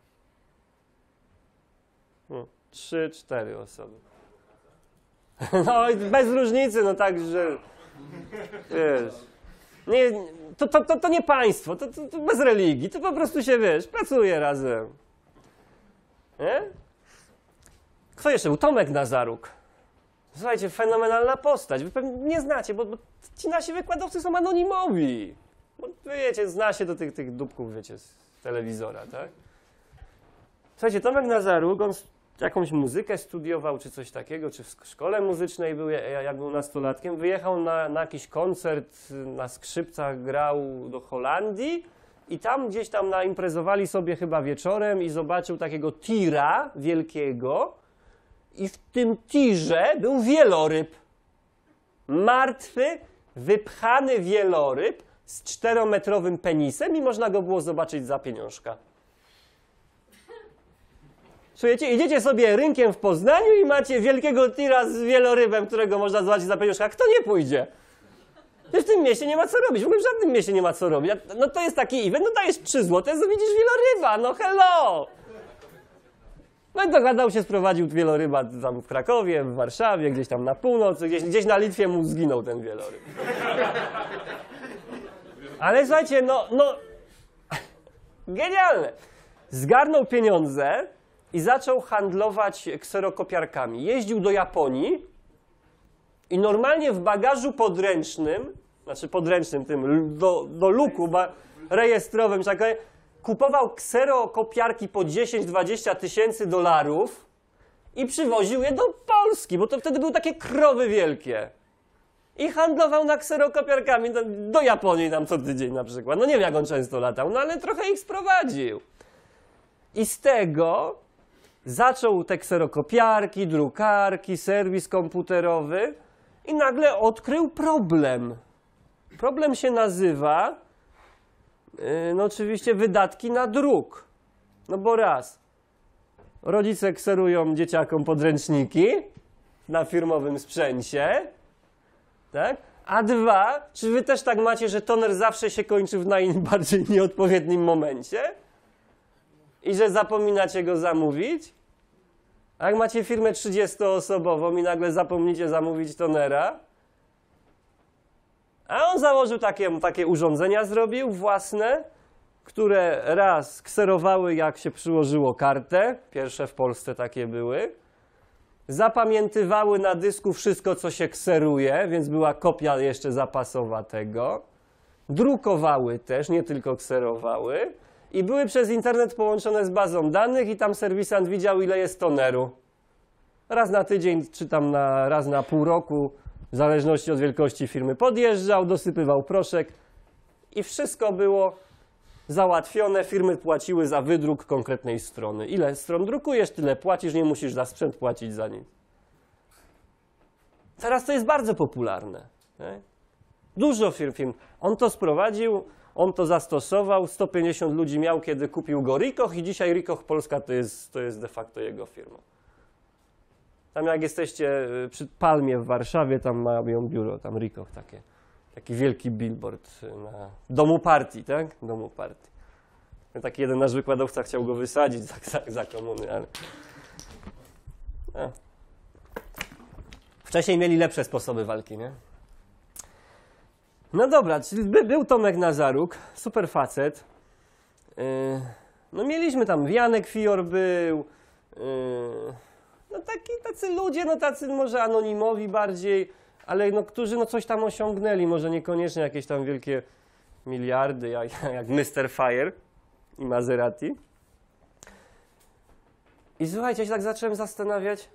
3-4 osoby. No i bez różnicy, no tak, że wiesz, to nie państwo, to bez religii, to po prostu się, wiesz, pracuje razem. Nie? Kto jeszcze był? Tomek Nazaruk. Słuchajcie, fenomenalna postać. Wy pewnie nie znacie, bo ci nasi wykładowcy są anonimowi. Bo wy wiecie, zna się do tych dupków, wiecie, z telewizora, tak? Słuchajcie, Tomek Nazaruk, on jakąś muzykę studiował, czy coś takiego, czy w szkole muzycznej był, jak był nastolatkiem, wyjechał na jakiś koncert, na skrzypcach grał do Holandii i tam gdzieś tam naimprezowali sobie chyba wieczorem i zobaczył takiego tira wielkiego i w tym tirze był wieloryb. Martwy, wypchany wieloryb z 4-metrowym penisem i można go było zobaczyć za pieniążka. Czujecie? Idziecie sobie rynkiem w Poznaniu i macie wielkiego tira z wielorybem, którego można zobaczyć za pieniążka. A kto nie pójdzie? W tym mieście nie ma co robić, w ogóle w żadnym mieście nie ma co robić. No to jest taki event, no dajesz 3 złote, widzisz wieloryba, no hello! No i dogadał się, sprowadził wieloryba tam w Krakowie, w Warszawie, gdzieś tam na północy, gdzieś na Litwie mu zginął ten wieloryb. Ale słuchajcie, no genialne. Zgarnął pieniądze i zaczął handlować kserokopiarkami. Jeździł do Japonii i normalnie w bagażu podręcznym, znaczy podręcznym tym, do luku rejestrowym, kupował kserokopiarki po 10-20 tysięcy dolarów i przywoził je do Polski, bo to wtedy były takie krowy wielkie. I handlował na kserokopiarkami do Japonii tam co tydzień na przykład. No nie wiem, jak on często latał, no ale trochę ich sprowadził. I z tego zaczął te kserokopiarki, drukarki, serwis komputerowy i nagle odkrył problem. Problem się nazywa, no oczywiście, wydatki na druk. No bo raz, rodzice kserują dzieciakom podręczniki na firmowym sprzęcie, tak? A dwa, czy wy też tak macie, że toner zawsze się kończy w najbardziej nieodpowiednim momencie? I że zapominacie go zamówić? A jak macie firmę 30-osobową i nagle zapomnicie zamówić tonera? A on założył takie urządzenia, zrobił własne, które raz kserowały, jak się przyłożyło kartę. Pierwsze w Polsce takie były. Zapamiętywały na dysku wszystko, co się kseruje, więc była kopia jeszcze zapasowa tego. Drukowały też, nie tylko kserowały. I były przez internet połączone z bazą danych i tam serwisant widział, ile jest toneru. Raz na tydzień, czy tam raz na pół roku, w zależności od wielkości firmy, podjeżdżał, dosypywał proszek i wszystko było załatwione. Firmy płaciły za wydruk konkretnej strony. Ile stron drukujesz, tyle płacisz, nie musisz za sprzęt płacić za nic. Teraz to jest bardzo popularne. Nie? Dużo firm. On to sprowadził, on to zastosował, 150 ludzi miał, kiedy kupił go Rikoch i dzisiaj Rikoch Polska to jest de facto jego firma. Tam jak jesteście przy Palmie w Warszawie, tam mają biuro, tam Rikoch taki wielki billboard na domu partii, tak? Domu partii. Taki jeden nasz wykładowca chciał go wysadzić za komuny, ale... Wcześniej mieli lepsze sposoby walki, nie? No dobra, czyli był Tomek Nazaruk, super facet. No mieliśmy tam, Janek Fior był, no tacy ludzie, no tacy może anonimowi bardziej, ale no, którzy no coś tam osiągnęli, może niekoniecznie jakieś tam wielkie miliardy, jak Mr. Fire i Maserati. I słuchajcie, ja się tak zacząłem zastanawiać,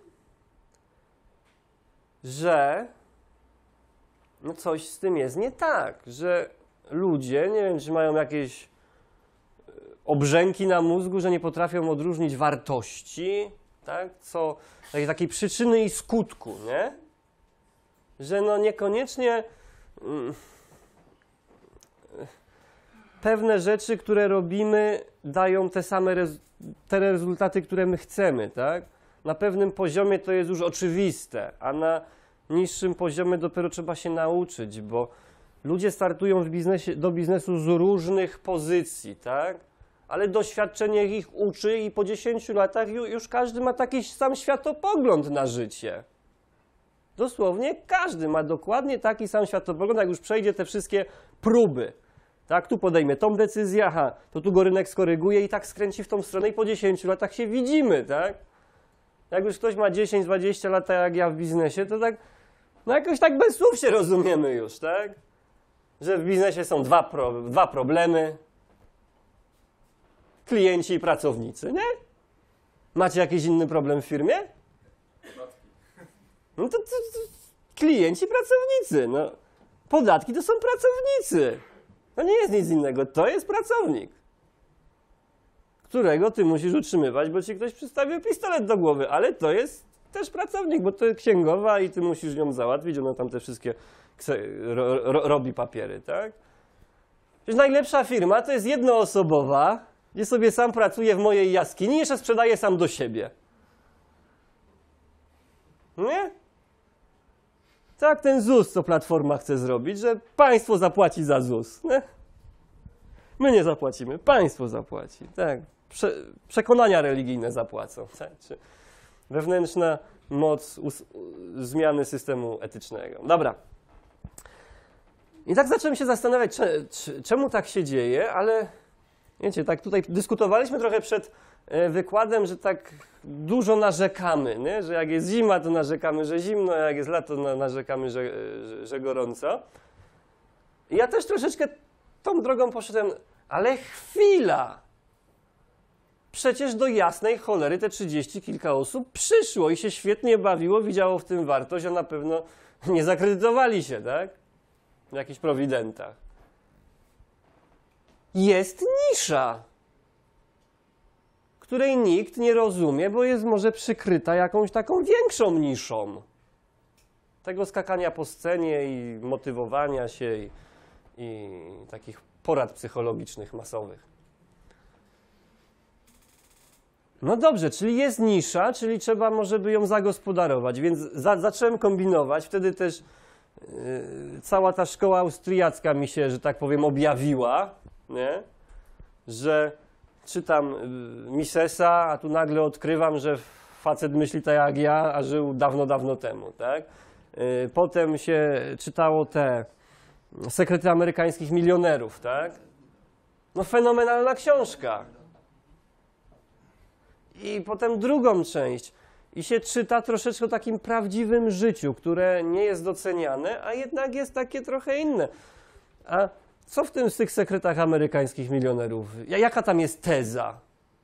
że no coś z tym jest nie tak, że ludzie, nie wiem, czy mają jakieś obrzęki na mózgu, że nie potrafią odróżnić wartości, tak? Takiej przyczyny i skutku, nie? Że no niekoniecznie pewne rzeczy, które robimy, dają te rezultaty, które my chcemy, tak? Na pewnym poziomie to jest już oczywiste, a na niższym poziomie dopiero trzeba się nauczyć, bo ludzie startują do biznesu z różnych pozycji, tak? Ale doświadczenie ich uczy i po 10 latach już każdy ma taki sam światopogląd na życie. Dosłownie każdy ma dokładnie taki sam światopogląd, jak już przejdzie te wszystkie próby. Tak, tu podejmie tą decyzję, to tu go rynek skoryguje i tak skręci w tą stronę i po 10 latach się widzimy, tak? Jak już ktoś ma 10-20 lat jak ja w biznesie, to tak, no jakoś tak bez słów się rozumiemy już, tak? Że w biznesie są dwa problemy. Klienci i pracownicy, nie? Macie jakiś inny problem w firmie? No to klienci i pracownicy, no. Podatki to są pracownicy. To nie jest nic innego, to jest pracownik, którego ty musisz utrzymywać, bo ci ktoś przystawił pistolet do głowy, ale to jest też pracownik, bo to jest księgowa i ty musisz ją załatwić, ona tam te wszystkie robi papiery, tak? Przecież najlepsza firma to jest jednoosobowa, gdzie sobie sam pracuję w mojej jaskini i jeszcze sprzedaję sam do siebie. Nie? Tak, ten ZUS, co Platforma chce zrobić, że państwo zapłaci za ZUS. Nie? My nie zapłacimy, państwo zapłaci. Tak. Przekonania religijne zapłacą. Tak? Czy wewnętrzna moc zmiany systemu etycznego. Dobra. I tak zacząłem się zastanawiać, czemu tak się dzieje, ale wiecie, tak tutaj dyskutowaliśmy trochę przed wykładem, że tak dużo narzekamy, nie? Że jak jest zima, to narzekamy, że zimno, a jak jest lato, narzekamy, że gorąco. I ja też troszeczkę tą drogą poszedłem, ale chwila! Przecież do jasnej cholery te 30 kilka osób przyszło i się świetnie bawiło, widziało w tym wartość, a na pewno nie zakredytowali się, tak? W jakichś prowidentach. Jest nisza, której nikt nie rozumie, bo jest może przykryta jakąś taką większą niszą. Tego skakania po scenie i motywowania się i takich porad psychologicznych masowych. No dobrze, czyli jest nisza, czyli trzeba może by ją zagospodarować, więc zacząłem kombinować. Wtedy też cała ta szkoła austriacka mi się, że tak powiem, objawiła, nie? Że czytam Misesa, a tu nagle odkrywam, że facet myśli tak jak ja, a żył dawno, dawno temu, tak? Potem się czytało te Sekrety amerykańskich milionerów, tak? No fenomenalna książka. I potem drugą część. I się czyta troszeczkę o takim prawdziwym życiu, które nie jest doceniane, a jednak jest takie trochę inne. A co z tych sekretach amerykańskich milionerów? Jaka tam jest teza?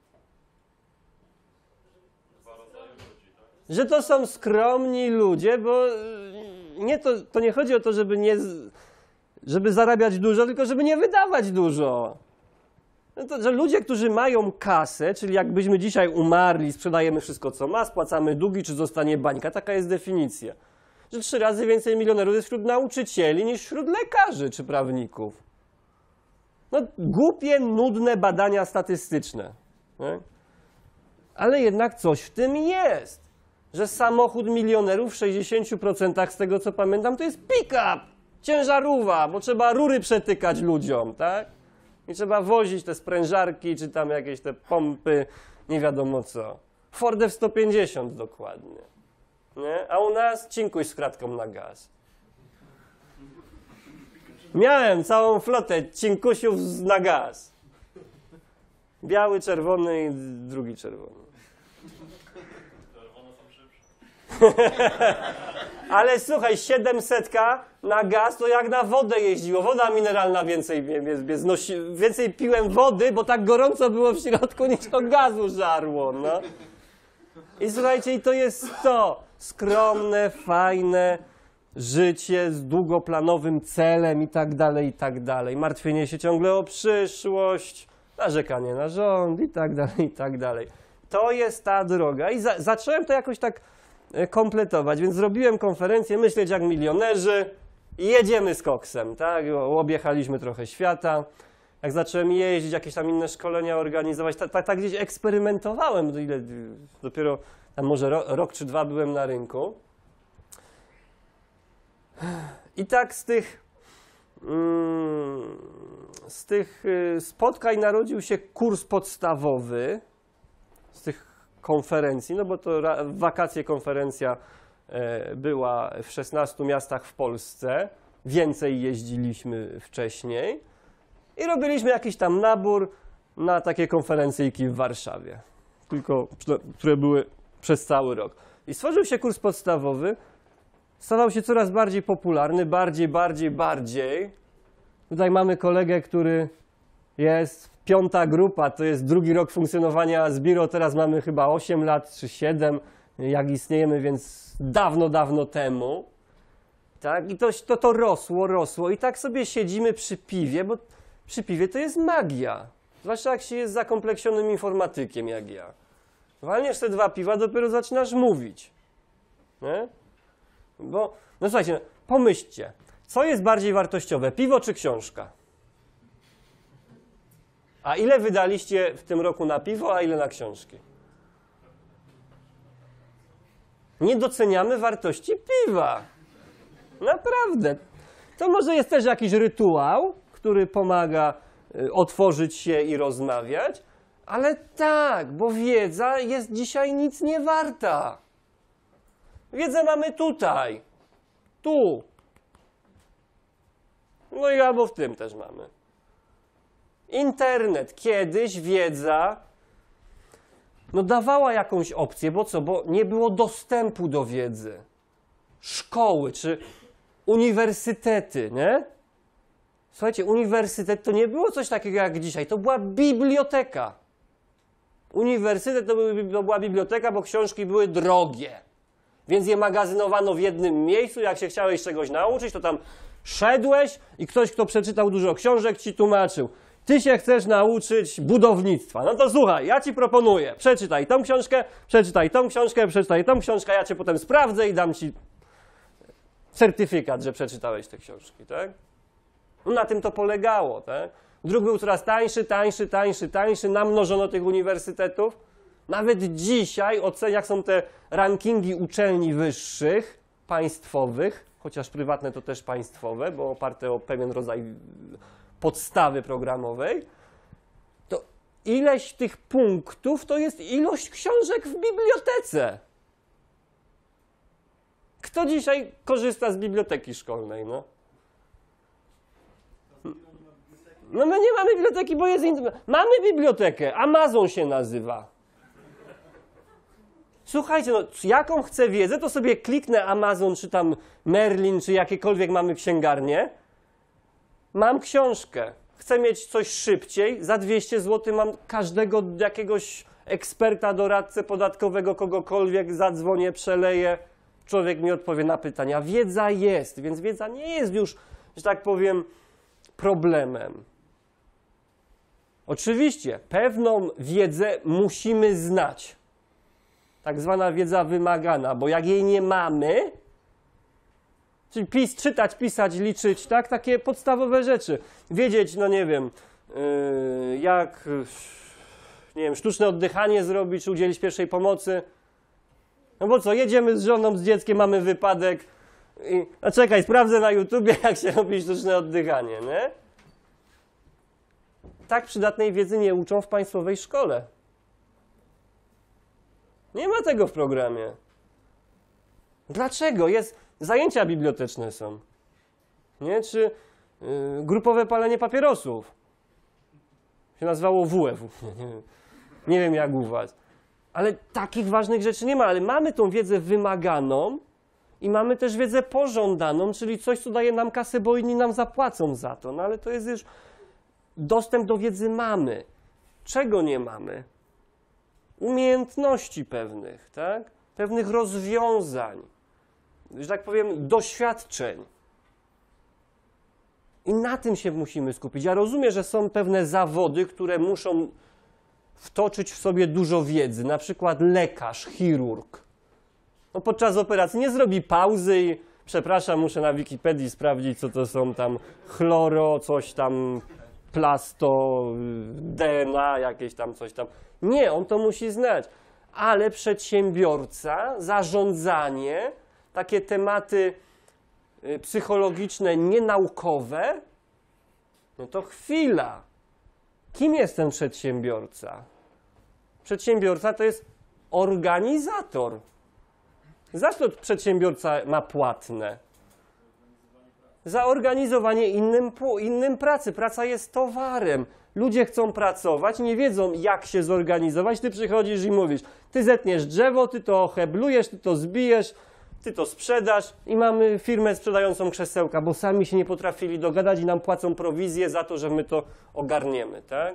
Że to są skromni ludzie, bo nie to nie chodzi o to, żeby zarabiać dużo, tylko żeby nie wydawać dużo. No to, że ludzie, którzy mają kasę, czyli jakbyśmy dzisiaj umarli, sprzedajemy wszystko, co ma, spłacamy długi, czy zostanie bańka, taka jest definicja. Że 3 razy więcej milionerów jest wśród nauczycieli niż wśród lekarzy czy prawników. No głupie, nudne badania statystyczne. Nie? Ale jednak coś w tym jest. Że samochód milionerów w 60% z tego, co pamiętam, to jest pick-up, ciężarówka, bo trzeba rury przetykać ludziom, tak? I trzeba wozić te sprężarki, czy tam jakieś te pompy, nie wiadomo co. Ford F-150 dokładnie. Nie? A u nas cinkuś z kratką na gaz. Miałem całą flotę cinkusiów na gaz. Biały, czerwony i drugi czerwony. Czerwone są szybsze. Ale słuchaj, 700 na gaz to jak na wodę jeździło. Woda mineralna więcej piłem wody, bo tak gorąco było w środku niż to gazu żarło. No. I słuchajcie, i to jest to. Skromne, fajne życie z długoplanowym celem i tak dalej, i tak dalej. Martwienie się ciągle o przyszłość, narzekanie na rząd i tak dalej, i tak dalej. To jest ta droga. I zacząłem to jakoś tak kompletować, więc zrobiłem konferencję Myśleć jak milionerzy i jedziemy z koksem, tak? Objechaliśmy trochę świata. Jak zacząłem jeździć, jakieś tam inne szkolenia organizować, tak gdzieś eksperymentowałem, dopiero tam może rok czy 2 byłem na rynku. I tak z tych spotkań narodził się kurs podstawowy, z tych konferencji, no bo to w wakacje konferencja była w 16 miastach w Polsce, więcej jeździliśmy wcześniej i robiliśmy jakiś tam nabór na takie konferencyjki w Warszawie, które były przez cały rok. I stworzył się kurs podstawowy, stawał się coraz bardziej popularny, bardziej. Tutaj mamy kolegę, który jest 5. grupa, to jest 2. rok funkcjonowania Sbiro, teraz mamy chyba 8 lat czy 7, jak istniejemy, więc dawno temu. Tak? I to rosło i tak sobie siedzimy przy piwie, bo przy piwie to jest magia. Zwłaszcza jak się jest zakompleksionym informatykiem jak ja. Walniesz te 2 piwa, dopiero zaczynasz mówić. Nie? Bo, no słuchajcie, pomyślcie, co jest bardziej wartościowe, piwo czy książka? A ile wydaliście w tym roku na piwo, a ile na książki? Nie doceniamy wartości piwa. Naprawdę. To może jest też jakiś rytuał, który pomaga otworzyć się i rozmawiać, ale tak, bo wiedza jest dzisiaj nic nie warta. Wiedzę mamy tutaj. Tu. No i albo w tym też mamy. Internet. Kiedyś wiedza dawała jakąś opcję, bo co? Bo nie było dostępu do wiedzy. Szkoły czy uniwersytety, nie? Słuchajcie, uniwersytet to nie było coś takiego jak dzisiaj, to była biblioteka. Uniwersytet to była biblioteka, bo książki były drogie. Więc je magazynowano w jednym miejscu, jak się chciałeś czegoś nauczyć, to tam szedłeś i ktoś, kto przeczytał dużo książek, ci tłumaczył. Ty się chcesz nauczyć budownictwa. No to słuchaj, ja ci proponuję, przeczytaj tą książkę, przeczytaj tą książkę, przeczytaj tą książkę, ja cię potem sprawdzę i dam ci certyfikat, że przeczytałeś te książki, tak? No na tym to polegało, tak? Druk był coraz tańszy, namnożono tych uniwersytetów. Nawet dzisiaj, jak są te rankingi uczelni wyższych, państwowych, chociaż prywatne to też państwowe, bo oparte o pewien rodzaj podstawy programowej, to ileś tych punktów to jest ilość książek w bibliotece. Kto dzisiaj korzysta z biblioteki szkolnej, no? No my nie mamy biblioteki, bo jest... Mamy bibliotekę, Amazon się nazywa. Słuchajcie, jaką chcę wiedzę, to sobie kliknę Amazon, czy tam Merlin, czy jakiekolwiek mamy księgarnię. Mam książkę. Chcę mieć coś szybciej, za 200 zł mam każdego jakiegoś eksperta, doradcę podatkowego, kogokolwiek, zadzwonię, przeleję. Człowiek mi odpowie na pytania. Wiedza jest, więc wiedza nie jest już, że tak powiem, problemem. Oczywiście, pewną wiedzę musimy znać. Tak zwana wiedza wymagana, bo jak jej nie mamy, czyli czytać, pisać, liczyć, tak? Takie podstawowe rzeczy. Wiedzieć, nie wiem, jak, nie wiem, sztuczne oddychanie zrobić, czy udzielić pierwszej pomocy. No bo co, jedziemy z żoną, z dzieckiem, mamy wypadek i, czekaj, sprawdzę na YouTubie, jak się robi sztuczne oddychanie, nie? Tak przydatnej wiedzy nie uczą w państwowej szkole. Nie ma tego w programie. Dlaczego? Zajęcia biblioteczne są. Nie? Czy grupowe palenie papierosów. Się nazywało WF. Nie wiem jak u was. Ale takich ważnych rzeczy nie ma. Ale mamy tą wiedzę wymaganą i mamy też wiedzę pożądaną, czyli coś, co daje nam kasę, bo inni nam zapłacą za to. No ale to jest już... Dostęp do wiedzy mamy. Czego nie mamy? Umiejętności pewnych, tak? Pewnych rozwiązań, że tak powiem, doświadczeń. I na tym się musimy skupić. Ja rozumiem, że są pewne zawody, które muszą wtoczyć w sobie dużo wiedzy, na przykład lekarz, chirurg. No podczas operacji nie zrobi pauzy i przepraszam, muszę na Wikipedii sprawdzić, co to są tam chloro, coś tam, plasto, DNA, jakieś tam coś tam. Nie, on to musi znać. Ale przedsiębiorca, zarządzanie, takie tematy psychologiczne, nienaukowe, no to chwila. Kim jest ten przedsiębiorca? Przedsiębiorca to jest organizator. Za co przedsiębiorca ma płatne? Za organizowanie innym pracy. Praca jest towarem. Ludzie chcą pracować, nie wiedzą jak się zorganizować. Ty przychodzisz i mówisz, ty zetniesz drzewo, ty to heblujesz, ty to zbijesz, ty to sprzedasz i mamy firmę sprzedającą krzesełka, bo sami się nie potrafili dogadać i nam płacą prowizję za to, że my to ogarniemy, tak?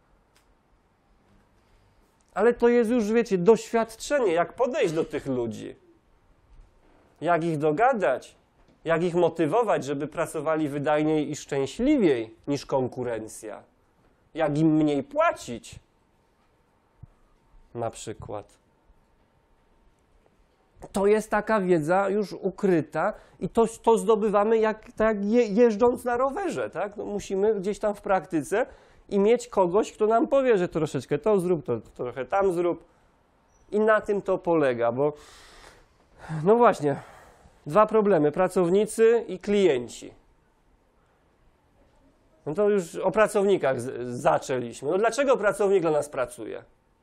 Ale to jest już, wiecie, doświadczenie, jak podejść do tych ludzi. Jak ich dogadać, jak ich motywować, żeby pracowali wydajniej i szczęśliwiej niż konkurencja. Jak im mniej płacić, na przykład. To jest taka wiedza już ukryta i to zdobywamy tak jeżdżąc na rowerze, tak? No musimy gdzieś tam w praktyce i mieć kogoś, kto nam powie, że troszeczkę to zrób, to trochę tam zrób. I na tym to polega, bo no właśnie, Dwa problemy, pracownicy i klienci. No to już o pracownikach zaczęliśmy. No dlaczego pracownik dla nas pracuje?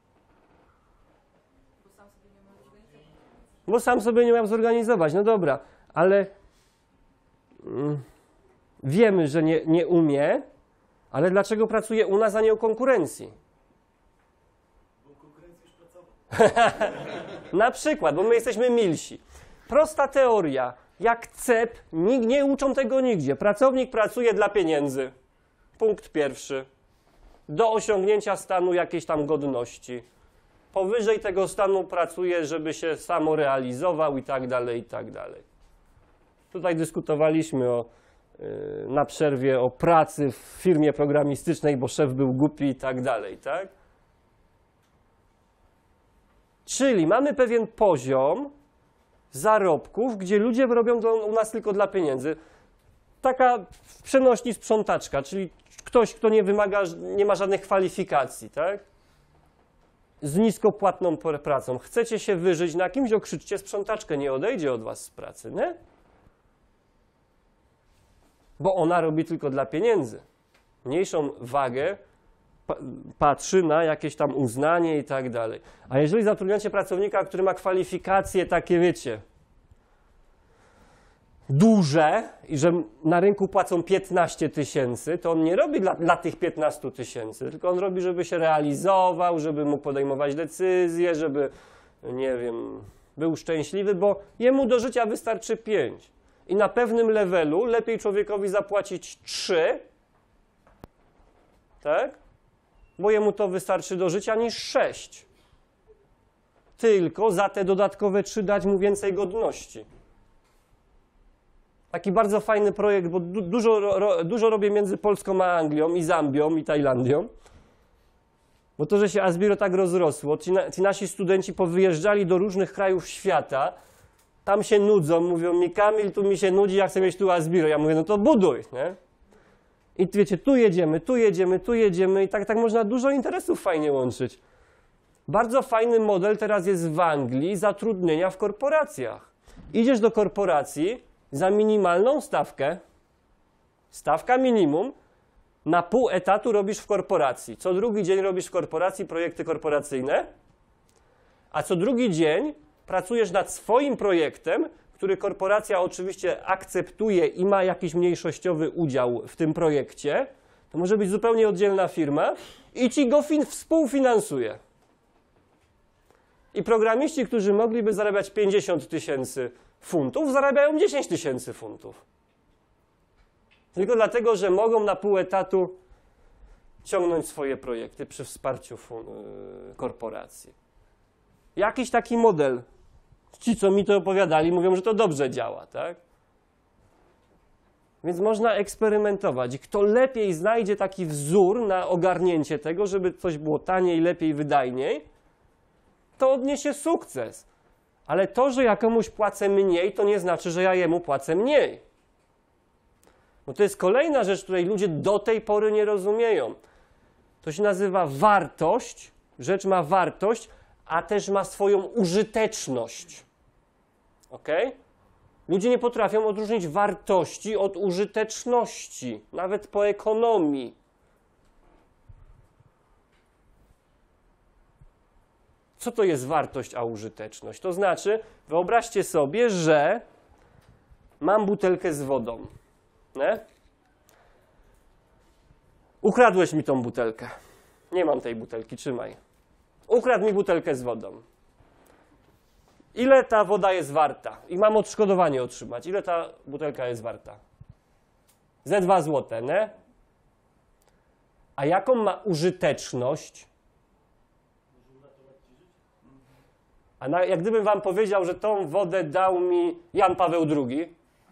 Bo sam sobie nie miał zorganizować. No dobra, ale wiemy, że nie umie, ale dlaczego pracuje u nas, a nie u konkurencji? Bo konkurencja już pracował. Na przykład, bo my jesteśmy milsi. Prosta teoria, jak CEP, nie uczą tego nigdzie. Pracownik pracuje dla pieniędzy. Punkt pierwszy. Do osiągnięcia stanu jakiejś tam godności. Powyżej tego stanu pracuje, żeby się samorealizował i tak dalej, i tak dalej. Tutaj dyskutowaliśmy na przerwie o pracy w firmie programistycznej, bo szef był głupi i tak dalej, tak? Czyli mamy pewien poziom zarobków, gdzie ludzie robią to u nas tylko dla pieniędzy. Taka w przenośni sprzątaczka, czyli ktoś, kto nie ma żadnych kwalifikacji, tak? Z niskopłatną pracą. Chcecie się wyżyć na kimś, okrzyczcie sprzątaczkę, nie odejdzie od was z pracy, nie? Bo ona robi tylko dla pieniędzy. Mniejszą wagę patrzy na jakieś tam uznanie i tak dalej. A jeżeli zatrudniacie pracownika, który ma kwalifikacje takie, wiecie, duże i że na rynku płacą 15 000, to on nie robi dla tych 15 000, tylko on robi, żeby się realizował, żeby mógł podejmować decyzje, żeby, nie wiem, był szczęśliwy, bo jemu do życia wystarczy 5. I na pewnym levelu lepiej człowiekowi zapłacić 3, tak? Bo jemu to wystarczy do życia niż 6. Tylko za te dodatkowe 3 dać mu więcej godności. Taki bardzo fajny projekt, bo dużo robię między Polską a Anglią i Zambią i Tajlandią. Bo to, że się Asbiro tak rozrosło, ci nasi studenci powyjeżdżali do różnych krajów świata, tam się nudzą, mówią mi, Kamil, tu mi się nudzi, ja chcę mieć tu Asbiro. Ja mówię, no to buduj, nie? I wiecie, tu jedziemy, tu jedziemy, tu jedziemy i tak można dużo interesów fajnie łączyć. Bardzo fajny model teraz jest w Anglii zatrudnienia w korporacjach. Idziesz do korporacji za minimalną stawkę, stawka minimum, na pół etatu robisz w korporacji. Co drugi dzień robisz w korporacji projekty korporacyjne, a co drugi dzień pracujesz nad swoim projektem, który korporacja oczywiście akceptuje i ma jakiś mniejszościowy udział w tym projekcie. To może być zupełnie oddzielna firma i ci go współfinansuje. I programiści, którzy mogliby zarabiać 50 000 funtów, zarabiają 10 000 funtów. Tylko dlatego, że mogą na pół etatu ciągnąć swoje projekty przy wsparciu korporacji. Jakiś taki model. Ci, co mi to opowiadali, mówią, że to dobrze działa, tak? Więc można eksperymentować. I kto lepiej znajdzie taki wzór na ogarnięcie tego, żeby coś było taniej, lepiej, wydajniej, to odniesie sukces. Ale to, że ja komuś płacę mniej, to nie znaczy, że ja jemu płacę mniej. Bo to jest kolejna rzecz, której ludzie do tej pory nie rozumieją. To się nazywa wartość. Rzecz ma wartość, a też ma swoją użyteczność. Ok? Ludzie nie potrafią odróżnić wartości od użyteczności, nawet po ekonomii. Co to jest wartość, a użyteczność? To znaczy, wyobraźcie sobie, że mam butelkę z wodą. Nie? Ukradłeś mi tą butelkę. Nie mam tej butelki, trzymaj. Ukradł mi butelkę z wodą. Ile ta woda jest warta? I mam odszkodowanie otrzymać. Ile ta butelka jest warta? Ze 2 złote, nie? A jaką ma użyteczność? A jak gdybym wam powiedział, że tą wodę dał mi Jan Paweł II,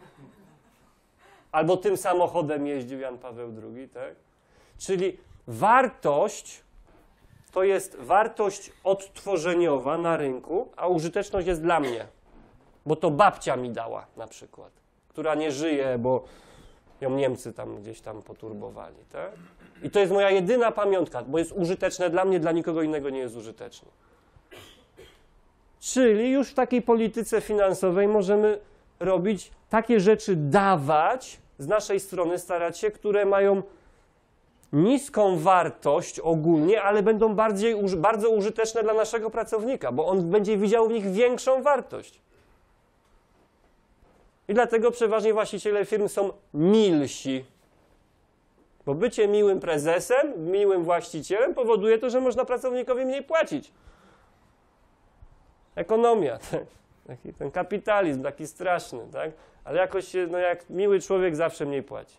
albo tym samochodem jeździł Jan Paweł II, tak? Czyli wartość to jest wartość odtworzeniowa na rynku, a użyteczność jest dla mnie. Bo to babcia mi dała na przykład, która nie żyje, bo ją Niemcy tam gdzieś tam poturbowali. Tak? I to jest moja jedyna pamiątka, bo jest użyteczne dla mnie, dla nikogo innego nie jest użyteczne. Czyli już w takiej polityce finansowej możemy robić, takie rzeczy dawać z naszej strony, starać się, które mają niską wartość ogólnie, ale będą bardzo użyteczne dla naszego pracownika, bo on będzie widział w nich większą wartość. I dlatego przeważnie właściciele firm są milsi. Bo bycie miłym prezesem, miłym właścicielem powoduje to, że można pracownikowi mniej płacić. Ekonomia, ten kapitalizm taki straszny, tak? Ale jakoś no jak miły człowiek zawsze mniej płaci.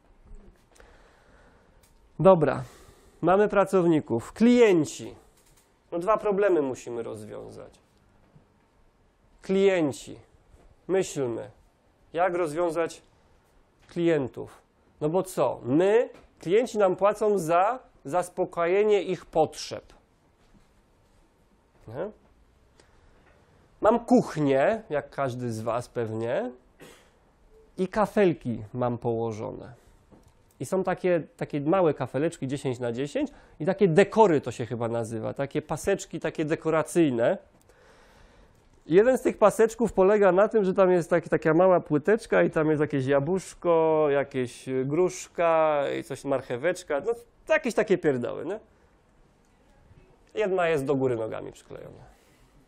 Dobra, mamy pracowników. Klienci. No 2 problemy musimy rozwiązać. Klienci. Myślmy, jak rozwiązać klientów. No bo co? Klienci nam płacą za zaspokojenie ich potrzeb. Nie? Mam kuchnię, jak każdy z was pewnie, i kafelki mam położone. I są takie małe kafeleczki 10 na 10 i takie dekory to się chyba nazywa, takie paseczki takie dekoracyjne. Jeden z tych paseczków polega na tym, że tam jest taka mała płyteczka i tam jest jakieś jabłuszko, jakieś gruszka i coś, marcheweczka, no jakieś takie pierdoły, nie? Jedna jest do góry nogami przyklejona.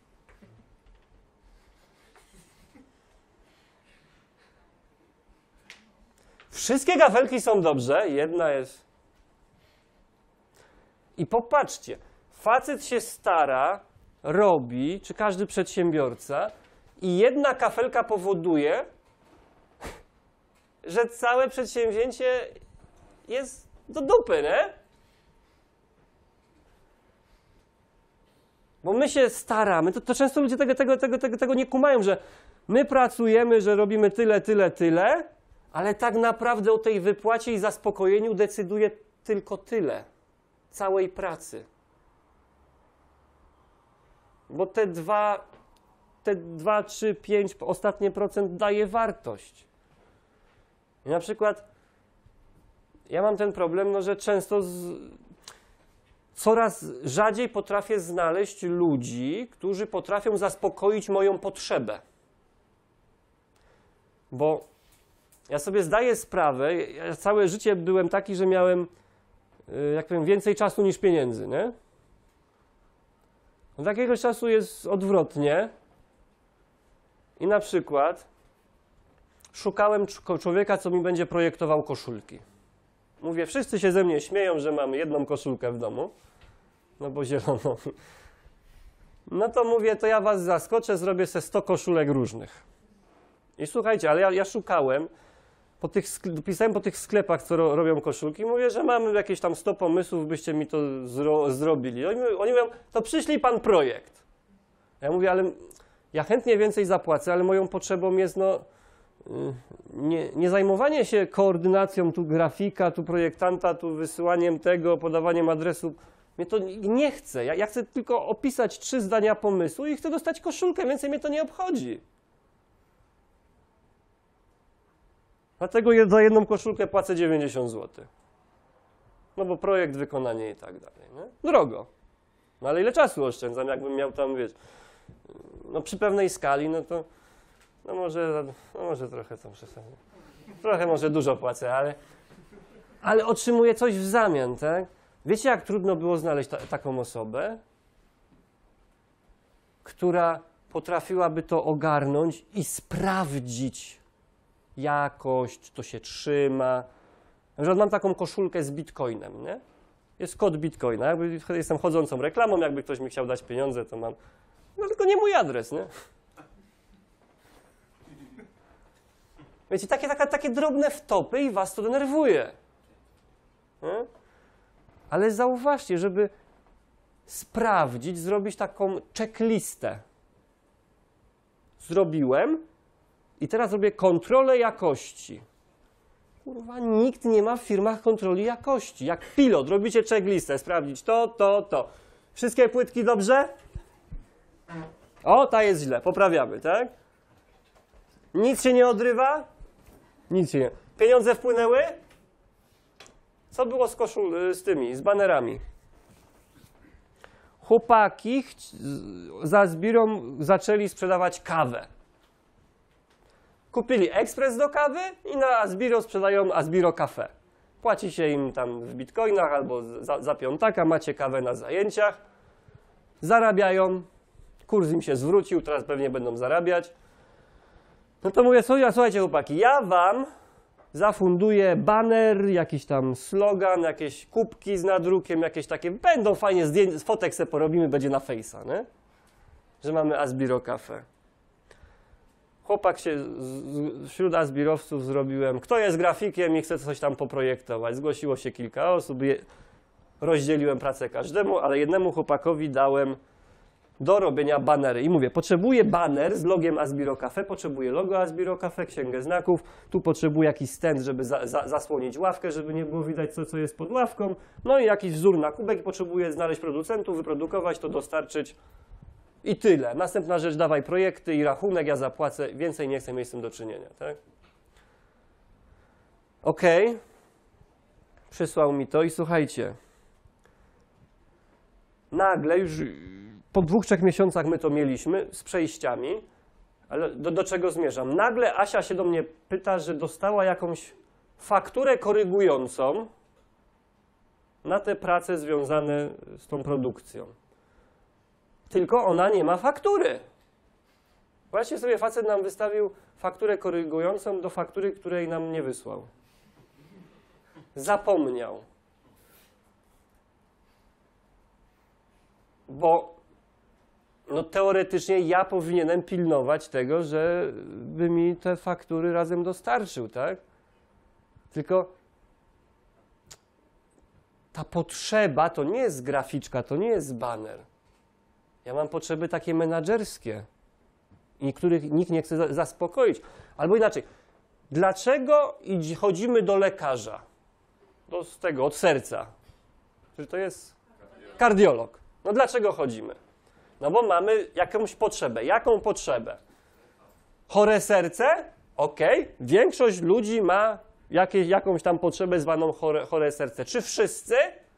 Wszystkie kafelki są dobrze, jedna jest... I popatrzcie, facet się stara, robi, czy każdy przedsiębiorca, i jedna kafelka powoduje, że całe przedsięwzięcie jest do dupy, nie? Bo my się staramy, to często ludzie tego nie kumają, że my pracujemy, że robimy tyle, ale tak naprawdę o tej wypłacie i zaspokojeniu decyduje tylko tyle całej pracy. Bo te 2, 3, 5 ostatnie procent daje wartość. I na przykład ja mam ten problem, no, że często coraz rzadziej potrafię znaleźć ludzi, którzy potrafią zaspokoić moją potrzebę. Bo ja sobie zdaję sprawę, ja całe życie byłem taki, że miałem, jak powiem, więcej czasu niż pieniędzy, nie? Od jakiegoś czasu jest odwrotnie i na przykład szukałem człowieka, co mi będzie projektował koszulki. Mówię, wszyscy się ze mnie śmieją, że mam jedną koszulkę w domu, no bo zieloną. No to mówię, to ja was zaskoczę, zrobię sobie 100 koszulek różnych. I słuchajcie, ale ja szukałem, pisałem po tych sklepach, co robią koszulki, mówię, że mamy jakieś tam 100 pomysłów, byście mi to zrobili. Oni mówią, to przyślij pan projekt. Ja mówię, ale ja chętnie więcej zapłacę, ale moją potrzebą jest nie zajmowanie się koordynacją tu grafika, tu projektanta, tu wysyłaniem tego, podawaniem adresu. Mnie to nie chcę. Ja chcę tylko opisać 3 zdania pomysłu i chcę dostać koszulkę, więcej mnie to nie obchodzi. Dlatego za jedną koszulkę płacę 90 zł. No bo projekt, wykonanie i tak dalej. Nie? Drogo. No ale ile czasu oszczędzam, jakbym miał tam, wiesz, no przy pewnej skali, no to no może trochę tam przesadzić. Trochę może dużo płacę, ale otrzymuję coś w zamian, tak? Wiecie, jak trudno było znaleźć taką osobę, która potrafiłaby to ogarnąć i sprawdzić jakość, czy to się trzyma. Na przykład mam taką koszulkę z bitcoinem, nie? Jest kod bitcoina, jakby jestem chodzącą reklamą, jakby ktoś mi chciał dać pieniądze, to mam, no tylko nie mój adres, nie? Wiecie, takie drobne wtopy i was to denerwuje. Nie? Ale zauważcie, żeby sprawdzić, zrobić taką checklistę. Zrobiłem i teraz robię kontrolę jakości. Kurwa, nikt nie ma w firmach kontroli jakości. Jak pilot, robicie checklistę, sprawdzić to. Wszystkie płytki dobrze? O, ta jest źle, poprawiamy, tak? Nic się nie odrywa? Nic się nie. Pieniądze wpłynęły? Co było z banerami? Chłopaki za Zbirą zaczęli sprzedawać kawę. Kupili ekspres do kawy i na Asbiro sprzedają Asbiro Cafe. Płaci się im tam w bitcoinach albo za piątaka, macie kawę na zajęciach. Zarabiają, kurs im się zwrócił, teraz pewnie będą zarabiać. No to mówię, słuchajcie chłopaki, ja wam zafunduję baner, jakiś tam slogan, jakieś kubki z nadrukiem, jakieś takie, będą fajnie zdjęć, fotek se porobimy, będzie na Face'a, nie? Że mamy Asbiro Cafe. Chłopak się, wśród Asbirowców zrobiłem, kto jest grafikiem i chce coś tam poprojektować. Zgłosiło się kilka osób, rozdzieliłem pracę każdemu, ale jednemu chłopakowi dałem do robienia banery. I mówię, potrzebuję baner z logiem Asbiro Cafe, potrzebuję logo Asbiro Cafe, księgę znaków, tu potrzebuję jakiś stand, żeby zasłonić ławkę, żeby nie było widać, co jest pod ławką, no i jakiś wzór na kubek i potrzebuję znaleźć producentów, wyprodukować to, dostarczyć i tyle. Następna rzecz, dawaj projekty i rachunek, ja zapłacę, więcej nie chcę mieć z tym do czynienia, tak? Okej. Przysłał mi to i słuchajcie, nagle już po 2-3 miesiącach my to mieliśmy z przejściami, ale do czego zmierzam? Nagle Asia się do mnie pyta, że dostała jakąś fakturę korygującą na te prace związane z tą produkcją. Tylko ona nie ma faktury. Właśnie sobie facet nam wystawił fakturę korygującą do faktury, której nam nie wysłał. Zapomniał. Bo no, teoretycznie ja powinienem pilnować tego, żeby mi te faktury razem dostarczył, tak? Tylko ta potrzeba to nie jest graficzka, to nie jest baner. Ja mam potrzeby takie menadżerskie, których nikt nie chce zaspokoić. Albo inaczej, dlaczego chodzimy do lekarza? Od serca. Czy to jest kardiolog? No dlaczego chodzimy? No bo mamy jakąś potrzebę. Jaką potrzebę? Chore serce? Okej. Większość ludzi ma jakąś tam potrzebę zwaną chore serce. Czy wszyscy?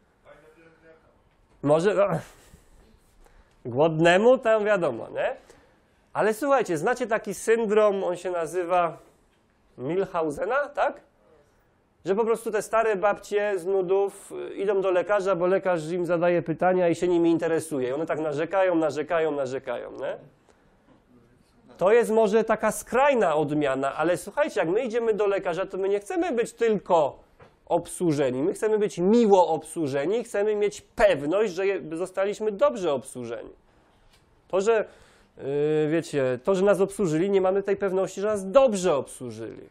Może no, głodnemu tam wiadomo, nie? Ale słuchajcie, znacie taki syndrom, on się nazywa Milhausena, tak? Że po prostu te stare babcie z nudów idą do lekarza, bo lekarz im zadaje pytania i się nimi interesuje. I one tak narzekają, nie? To jest może taka skrajna odmiana, ale słuchajcie, jak my idziemy do lekarza, to my nie chcemy być tylko obsłużeni. My chcemy być miło obsłużeni, chcemy mieć pewność, że zostaliśmy dobrze obsłużeni. To, że wiecie, to, że nas obsłużyli, nie mamy tej pewności, że nas dobrze obsłużyli.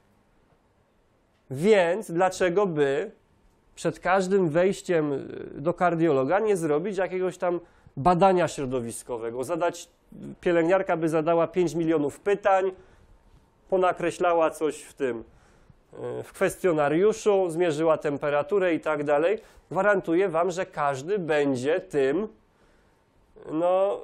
Więc dlaczego by przed każdym wejściem do kardiologa nie zrobić jakiegoś tam badania środowiskowego? Pielęgniarka by zadała 5 milionów pytań, ponakreślała coś w kwestionariuszu, zmierzyła temperaturę i tak dalej. Gwarantuję wam, że każdy będzie tym, no,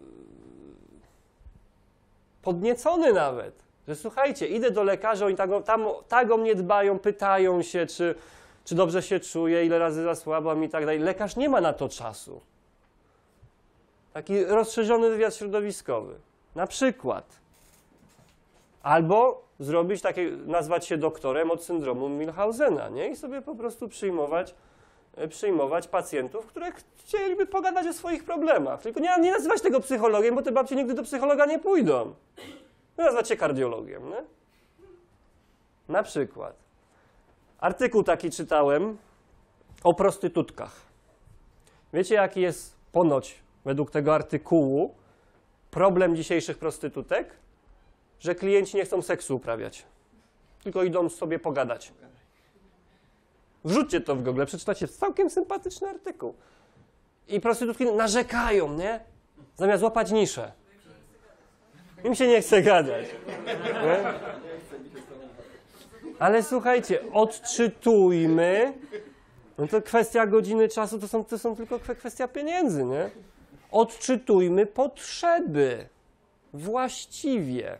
podniecony nawet. Że słuchajcie, idę do lekarza, oni tak o mnie dbają, pytają się, czy dobrze się czuję, ile razy zasłabłam i tak dalej. Lekarz nie ma na to czasu. Taki rozszerzony wywiad środowiskowy. Na przykład. Albo zrobić takie, nazwać się doktorem od syndromu Milhausena, nie? I sobie po prostu przyjmować pacjentów, które chcieliby pogadać o swoich problemach. Tylko nie nazywać tego psychologiem, bo te babcie nigdy do psychologa nie pójdą. Nazwać się kardiologiem, nie? Na przykład. Artykuł taki czytałem o prostytutkach. Wiecie, jaki jest ponoć według tego artykułu problem dzisiejszych prostytutek? Że klienci nie chcą seksu uprawiać, tylko idą sobie pogadać. Wrzućcie to w Google, przeczytacie całkiem sympatyczny artykuł. I prostytutki narzekają, nie? Zamiast łapać niszę. Im się nie chce gadać. Nie? Ale słuchajcie, odczytujmy. No to kwestia godziny czasu, to są tylko kwestia pieniędzy, nie? Odczytujmy potrzeby. Właściwie.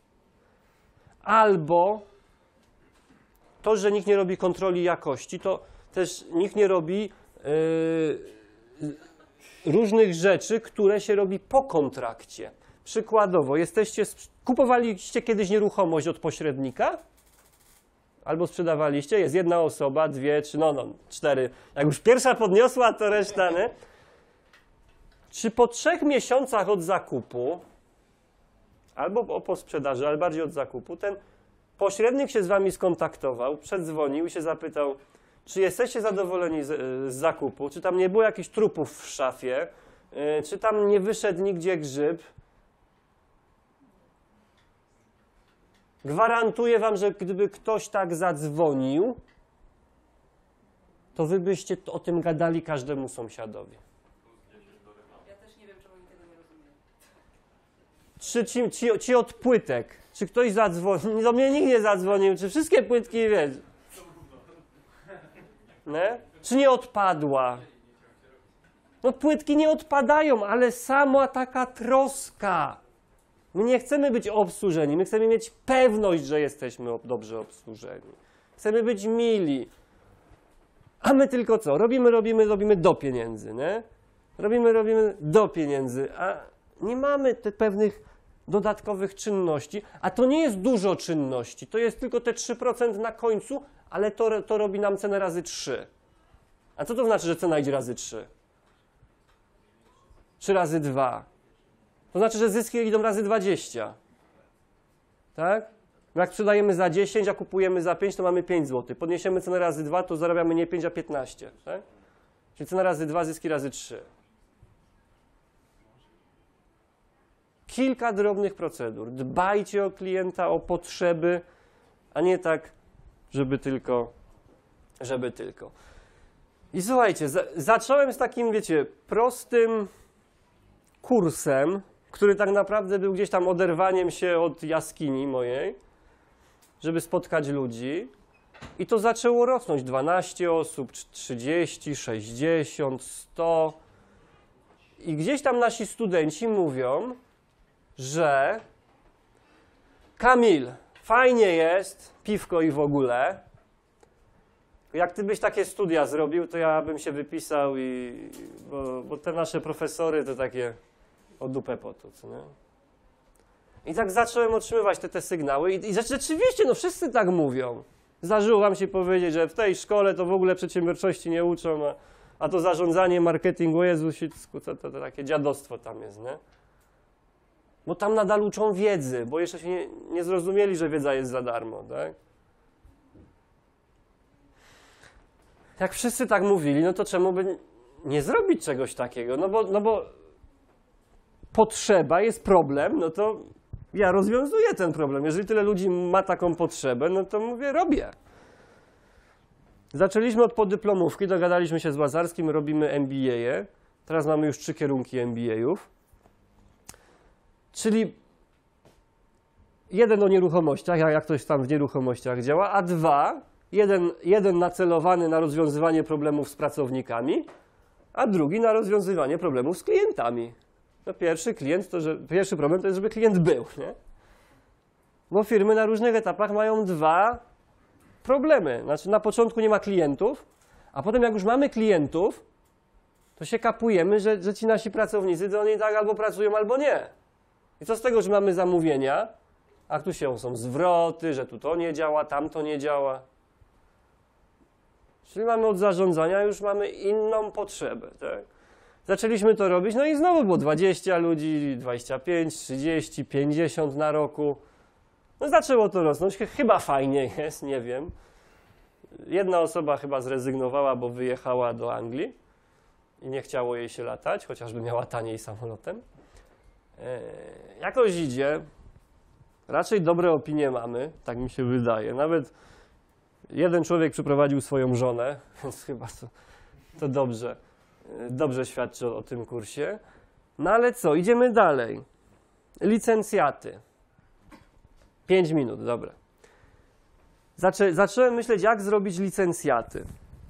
Albo to, że nikt nie robi kontroli jakości, to też nikt nie robi różnych rzeczy, które się robi po kontrakcie. Przykładowo, kupowaliście kiedyś nieruchomość od pośrednika? Albo sprzedawaliście? Jest jedna osoba, dwie, trzy, cztery. Jak już pierwsza podniosła, to reszta, nie? Czy po 3 miesiącach od zakupu, albo po sprzedaży, ale bardziej od zakupu, ten pośrednik się z wami skontaktował, przedzwonił i się zapytał, czy jesteście zadowoleni z zakupu, czy tam nie było jakichś trupów w szafie, czy tam nie wyszedł nigdzie grzyb? Gwarantuję wam, że gdyby ktoś tak zadzwonił, to wy byście o tym gadali każdemu sąsiadowi. Ja też nie wiem, czemu oni tego nie rozumieją. Czy ci od płytek, czy ktoś zadzwonił, do mnie nikt nie zadzwonił, czy wszystkie płytki, wiesz, nie? Czy nie odpadła? No płytki nie odpadają, ale sama taka troska. My nie chcemy być obsłużeni, my chcemy mieć pewność, że jesteśmy dobrze obsłużeni. Chcemy być mili. A my tylko co? Robimy do pieniędzy, nie? Robimy do pieniędzy, a nie mamy tych pewnych dodatkowych czynności, a to nie jest dużo czynności, to jest tylko te 3% na końcu, ale to robi nam cenę razy 3. A co to znaczy, że cena idzie razy 3? 3 razy 2. To znaczy, że zyski idą razy 20. Tak? Jak sprzedajemy za 10, a kupujemy za 5, to mamy 5 zł. Podniesiemy cenę razy 2, to zarabiamy nie 5, a 15. Tak? Czyli cena razy 2, zyski razy 3. Kilka drobnych procedur. Dbajcie o klienta, o potrzeby, a nie tak, żeby tylko. I słuchajcie, zacząłem z takim, wiecie, prostym kursem, który tak naprawdę był gdzieś tam oderwaniem się od jaskini mojej, żeby spotkać ludzi. I to zaczęło rosnąć. 12 osób, 30, 60, 100. I gdzieś tam nasi studenci mówią, że Kamil, fajnie jest, piwko i w ogóle. Jak ty byś takie studia zrobił, to ja bym się wypisał, bo te nasze profesory to takie o dupę potu, co nie? I tak zacząłem otrzymywać te sygnały i rzeczywiście, no wszyscy tak mówią. Zdarzyło wam się powiedzieć, że w tej szkole to w ogóle przedsiębiorczości nie uczą, a to zarządzanie, marketing, o Jezusicku, to takie dziadostwo tam jest, nie? Bo tam nadal uczą wiedzy, bo jeszcze się nie zrozumieli, że wiedza jest za darmo, tak? Jak wszyscy tak mówili, no to czemu by nie zrobić czegoś takiego? No bo potrzeba jest problem, no to ja rozwiązuję ten problem. Jeżeli tyle ludzi ma taką potrzebę, no to mówię, robię. Zaczęliśmy od podyplomówki, dogadaliśmy się z Łazarskim, robimy MBA-e. Teraz mamy już 3 kierunki MBA-ów. Czyli 1 o nieruchomościach, jak ktoś tam w nieruchomościach działa, a 2, jeden nacelowany na rozwiązywanie problemów z pracownikami, a drugi na rozwiązywanie problemów z klientami. No pierwszy problem to jest, żeby klient był, nie? Bo firmy na różnych etapach mają 2 problemy. Znaczy na początku nie ma klientów, a potem jak już mamy klientów, to się kapujemy, że ci nasi pracownicy to oni tak albo pracują, albo nie. I co z tego, że mamy zamówienia, a tu są zwroty, że tu to nie działa, tam to nie działa. Czyli mamy od zarządzania, już mamy inną potrzebę, tak? Zaczęliśmy to robić, no i znowu było 20 ludzi, 25, 30, 50 na roku. No zaczęło to rosnąć, chyba fajnie jest, nie wiem. Jedna osoba chyba zrezygnowała, bo wyjechała do Anglii i nie chciało jej się latać, chociażby miała taniej samolotem. Jakoś idzie, raczej dobre opinie mamy, tak mi się wydaje. Nawet jeden człowiek przyprowadził swoją żonę, więc chyba to dobrze świadczy o tym kursie. No ale co, idziemy dalej. Licencjaty. 5 minut, dobra. Zacząłem myśleć, jak zrobić licencjaty.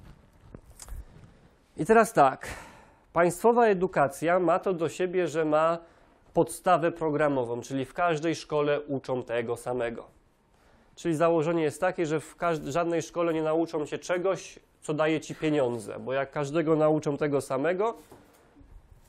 I teraz tak, państwowa edukacja ma to do siebie, że ma podstawę programową, czyli w każdej szkole uczą tego samego. Czyli założenie jest takie, że w żadnej szkole nie nauczą się czegoś, co daje ci pieniądze, bo jak każdego nauczą tego samego,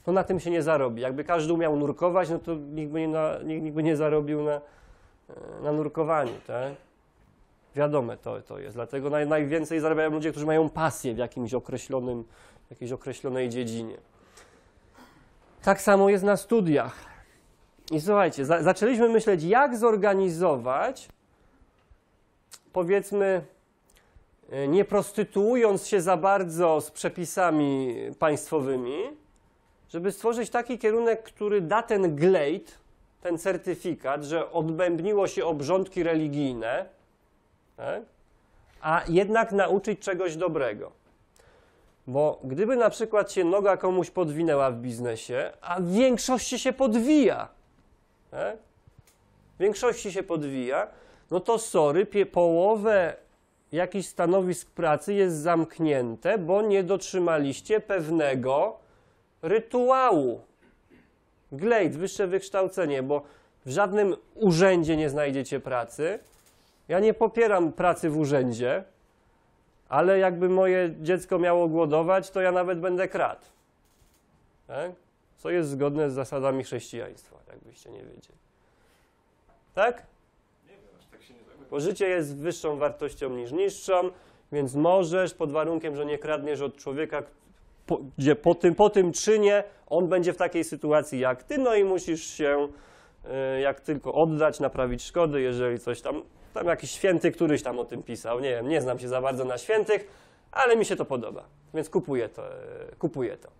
to na tym się nie zarobi. Jakby każdy umiał nurkować, no to nikt by nie zarobił na nurkowaniu, tak? Wiadome to jest. Dlatego najwięcej zarabiają ludzie, którzy mają pasję w jakiejś określonej dziedzinie. Tak samo jest na studiach. I słuchajcie, zaczęliśmy myśleć, jak zorganizować, powiedzmy, nie prostytuując się za bardzo z przepisami państwowymi, żeby stworzyć taki kierunek, który da ten glejt, ten certyfikat, że odbębniło się obrządki religijne, tak? A jednak nauczyć czegoś dobrego. Bo gdyby na przykład się noga komuś podwinęła w biznesie, a w większości się podwija, tak? W większości się podwija, no to sorry, połowę jakichś stanowisk pracy jest zamknięte, bo nie dotrzymaliście pewnego rytuału. Glejt, wyższe wykształcenie, bo w żadnym urzędzie nie znajdziecie pracy. Ja nie popieram pracy w urzędzie, ale jakby moje dziecko miało głodować, to ja nawet będę kradł. Tak? Co jest zgodne z zasadami chrześcijaństwa, jakbyście nie wiedzieli. Tak? Nie wiem, aż tak się nie zajmuję. Bo życie jest wyższą wartością niż niższą, więc możesz, pod warunkiem, że nie kradniesz od człowieka, gdzie po tym czynie on będzie w takiej sytuacji jak ty, no i musisz się jak tylko oddać, naprawić szkody, jeżeli coś tam jakiś święty któryś tam o tym pisał, nie wiem, nie znam się za bardzo na świętych, ale mi się to podoba, więc kupuję to.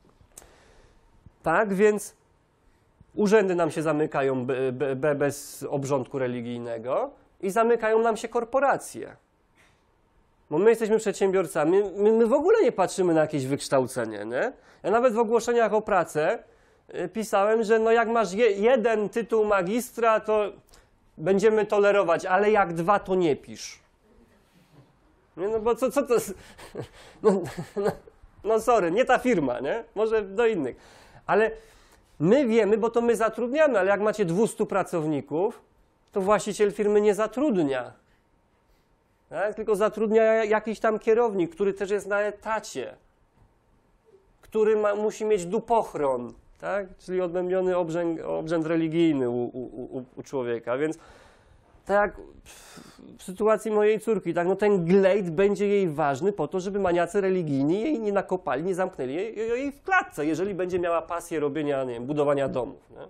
Tak, więc urzędy nam się zamykają bez obrządku religijnego i zamykają nam się korporacje. Bo my jesteśmy przedsiębiorcami, my w ogóle nie patrzymy na jakieś wykształcenie, nie? Ja nawet w ogłoszeniach o pracę pisałem, że no jak masz jeden tytuł magistra, to będziemy tolerować, ale jak 2, to nie pisz. Nie, no bo co to jest? No sorry, nie ta firma, nie? Może do innych. Ale my wiemy, bo to my zatrudniamy, ale jak macie 200 pracowników, to właściciel firmy nie zatrudnia. Tak? Tylko zatrudnia jakiś tam kierownik, który też jest na etacie, który musi mieć dupochron, tak? Czyli odbębniony obrzęd religijny u człowieka. Więc tak jak w sytuacji mojej córki, tak, no ten glejt będzie jej ważny po to, żeby maniacy religijni jej nie nakopali, nie zamknęli jej w klatce, jeżeli będzie miała pasję robienia, nie wiem, budowania domów. Nie?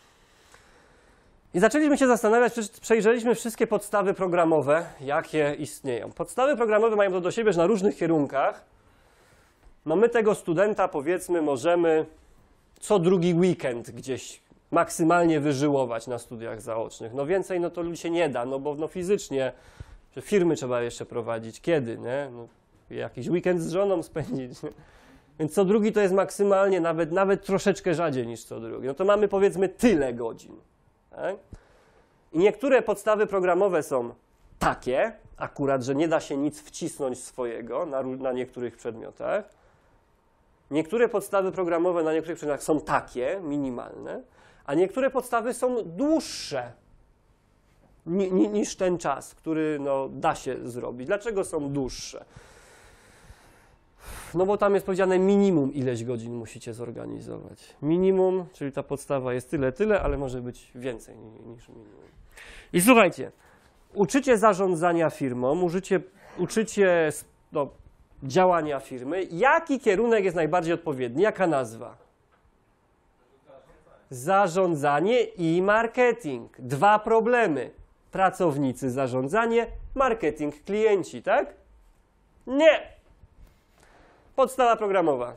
I zaczęliśmy się zastanawiać, przejrzeliśmy wszystkie podstawy programowe, jakie istnieją. Podstawy programowe mają to do siebie, że na różnych kierunkach, no my tego studenta, powiedzmy, możemy co drugi weekend gdzieś maksymalnie wyżyłować na studiach zaocznych. No więcej no to się nie da, no bo no fizycznie, że firmy trzeba jeszcze prowadzić. Kiedy, nie? No, jakiś weekend z żoną spędzić. Nie? Więc co drugi to jest maksymalnie, nawet troszeczkę rzadziej niż co drugi. No to mamy powiedzmy tyle godzin. Tak? I niektóre podstawy programowe są takie, akurat, że nie da się nic wcisnąć swojego na niektórych przedmiotach. Niektóre podstawy programowe na niektórych przedmiotach są takie, minimalne, a niektóre podstawy są dłuższe niż ten czas, który no, da się zrobić. Dlaczego są dłuższe? No bo tam jest powiedziane minimum ileś godzin musicie zorganizować. Minimum, czyli ta podstawa jest tyle, ale może być więcej niż minimum. I słuchajcie, uczycie zarządzania firmą, uczycie no, działania firmy. Jaki kierunek jest najbardziej odpowiedni? Jaka nazwa? Zarządzanie i marketing. 2 problemy. Pracownicy, zarządzanie, marketing, klienci, tak? Nie! Podstawa programowa.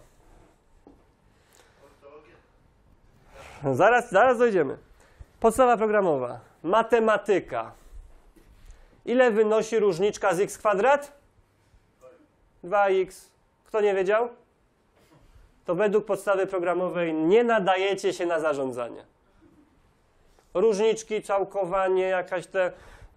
Zaraz dojdziemy. Podstawa programowa. Matematyka. Ile wynosi różniczka z x kwadrat? 2x. Kto nie wiedział? To według podstawy programowej nie nadajecie się na zarządzanie. Różniczki, całkowanie, jakaś te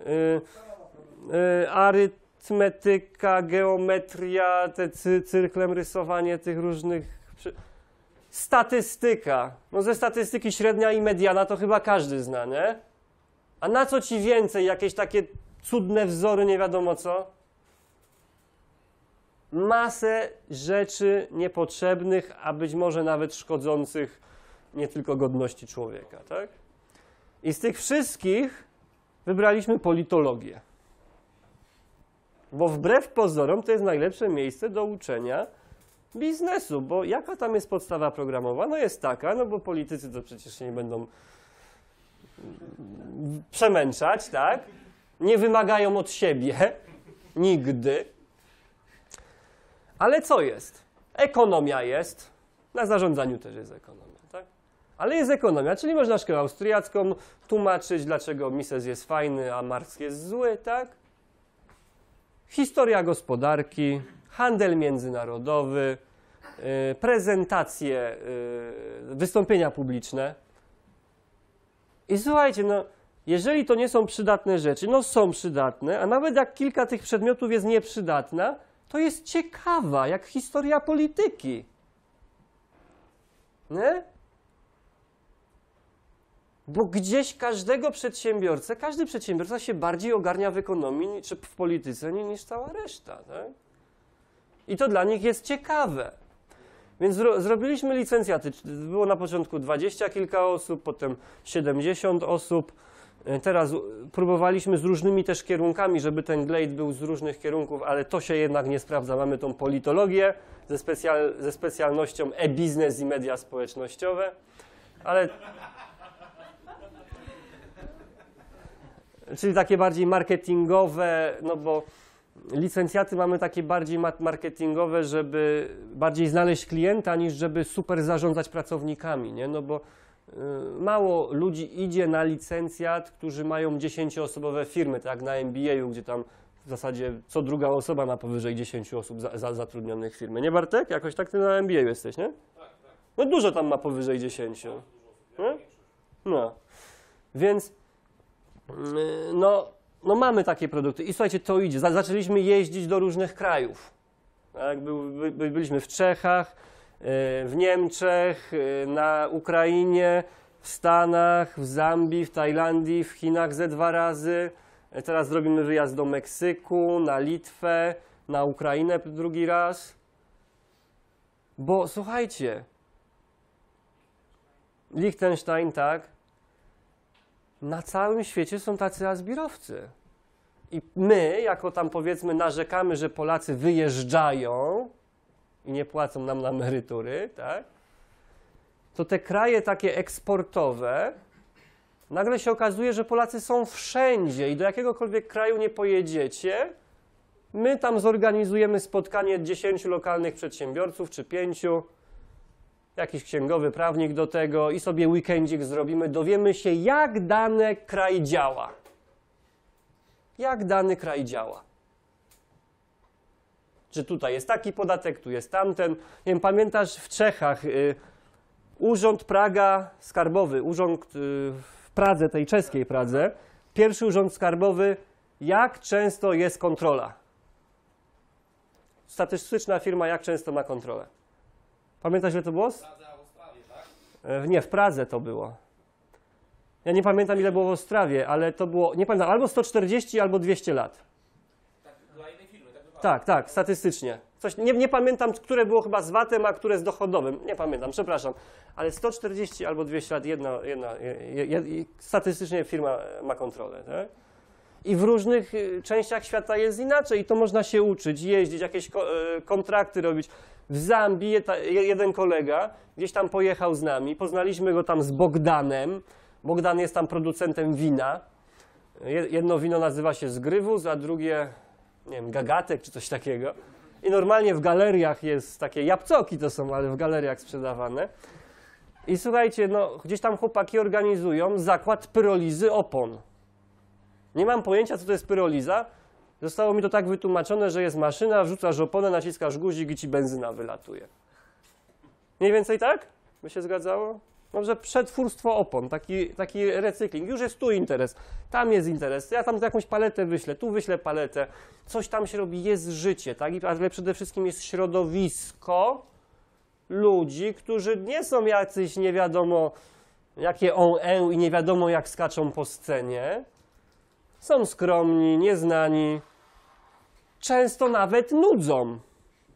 arytmetyka, geometria, te cyrklem rysowanie tych różnych... Statystyka. No ze statystyki średnia i mediana to chyba każdy zna, nie? A na co ci więcej? Jakieś takie cudne wzory, nie wiadomo co? masę rzeczy niepotrzebnych, a być może nawet szkodzących nie tylko godności człowieka, tak? I z tych wszystkich wybraliśmy politologię. Bo wbrew pozorom to jest najlepsze miejsce do uczenia biznesu, bo jaka tam jest podstawa programowa? No jest taka, no bo politycy to przecież się nie będą przemęczać, tak? Nie wymagają od siebie nigdy. Ale co jest? Ekonomia jest. Na zarządzaniu też jest ekonomia, tak? Ale jest ekonomia, czyli można szkołę austriacką tłumaczyć, dlaczego Mises jest fajny, a Marx jest zły, tak? Historia gospodarki, handel międzynarodowy, prezentacje, wystąpienia publiczne. I słuchajcie, no, jeżeli to nie są przydatne rzeczy, no są przydatne, a nawet jak kilka tych przedmiotów jest nieprzydatna, to jest ciekawa, jak historia polityki. Nie? Bo gdzieś każdy przedsiębiorca się bardziej ogarnia w ekonomii czy w polityce niż cała reszta. Tak? I to dla nich jest ciekawe. Więc zrobiliśmy licencjaty. Było na początku 20 kilka osób, potem 70 osób. Teraz próbowaliśmy z różnymi też kierunkami, żeby ten glejt był z różnych kierunków, ale to się jednak nie sprawdza. Mamy tą politologię ze specjalnością e-biznes i media społecznościowe, ale... Czyli takie bardziej marketingowe, no bo licencjaty mamy takie bardziej marketingowe, żeby bardziej znaleźć klienta, niż żeby super zarządzać pracownikami, nie? No bo mało ludzi idzie na licencjat, którzy mają 10-osobowe firmy, tak jak na MBA-u, gdzie tam w zasadzie co druga osoba ma powyżej 10 osób zatrudnionych w firmie. Nie, Bartek? Jakoś tak ty na MBA jesteś, nie? Tak. No dużo tam ma powyżej 10. Nie? No. Więc no mamy takie produkty. I słuchajcie, to idzie. Zaczęliśmy jeździć do różnych krajów. Tak? Byliśmy w Czechach, w Niemczech, na Ukrainie, w Stanach, w Zambii, w Tajlandii, w Chinach ze 2 razy. Teraz zrobimy wyjazd do Meksyku, na Litwę, na Ukrainę 2 raz. Bo słuchajcie, Liechtenstein, tak? Na całym świecie są tacy azbirowcy. I my, jako tam powiedzmy narzekamy, że Polacy wyjeżdżają i nie płacą nam na emerytury, tak? To te kraje takie eksportowe, nagle się okazuje, że Polacy są wszędzie i do jakiegokolwiek kraju nie pojedziecie. My tam zorganizujemy spotkanie 10 lokalnych przedsiębiorców czy 5, jakiś księgowy, prawnik do tego i sobie weekendzik zrobimy, dowiemy się, jak dany kraj działa. Jak dany kraj działa. Że tutaj jest taki podatek, tu jest tamten. Nie wiem, pamiętasz w Czechach Urząd Praga Skarbowy, urząd w Pradze, tej czeskiej Pradze, pierwszy urząd skarbowy, jak często jest kontrola? Statystyczna firma, jak często ma kontrolę? Pamiętasz, ile to było? W Pradze, a w Ostrawie, tak? Nie, w Pradze to było. Ja nie pamiętam, ile było w Ostrawie, ale to było, nie pamiętam, albo 140, albo 200 lat. Tak, dla jednej firmy, tak bywa. Tak, statystycznie. Coś, nie pamiętam, które było chyba z VAT-em, a które z dochodowym. Nie pamiętam, przepraszam. Ale 140 albo 200 lat statystycznie firma ma kontrolę. Tak? I w różnych częściach świata jest inaczej i to można się uczyć, jeździć, jakieś kontrakty robić. W Zambii jeden kolega gdzieś tam pojechał z nami, poznaliśmy go tam z Bogdanem. Bogdan jest tam producentem wina. Jedno wino nazywa się Zgrywus, a drugie, nie wiem, Gagatek czy coś takiego. I normalnie w galeriach jest takie, jabłcoki to są, ale w galeriach sprzedawane. I słuchajcie, no gdzieś tam chłopaki organizują zakład pyrolizy opon. Nie mam pojęcia, co to jest pyroliza. Zostało mi to tak wytłumaczone, że jest maszyna, wrzucasz oponę, naciskasz guzik i ci benzyna wylatuje. Mniej więcej tak? By się zgadzało? Może przetwórstwo opon, taki recykling. Już jest tu interes, tam jest interes. Ja tam jakąś paletę wyślę, tu wyślę paletę. Coś tam się robi, jest życie, tak? Ale przede wszystkim jest środowisko ludzi, którzy nie są jacyś nie wiadomo jakie i nie wiadomo jak skaczą po scenie. Są skromni, nieznani, często nawet nudzą.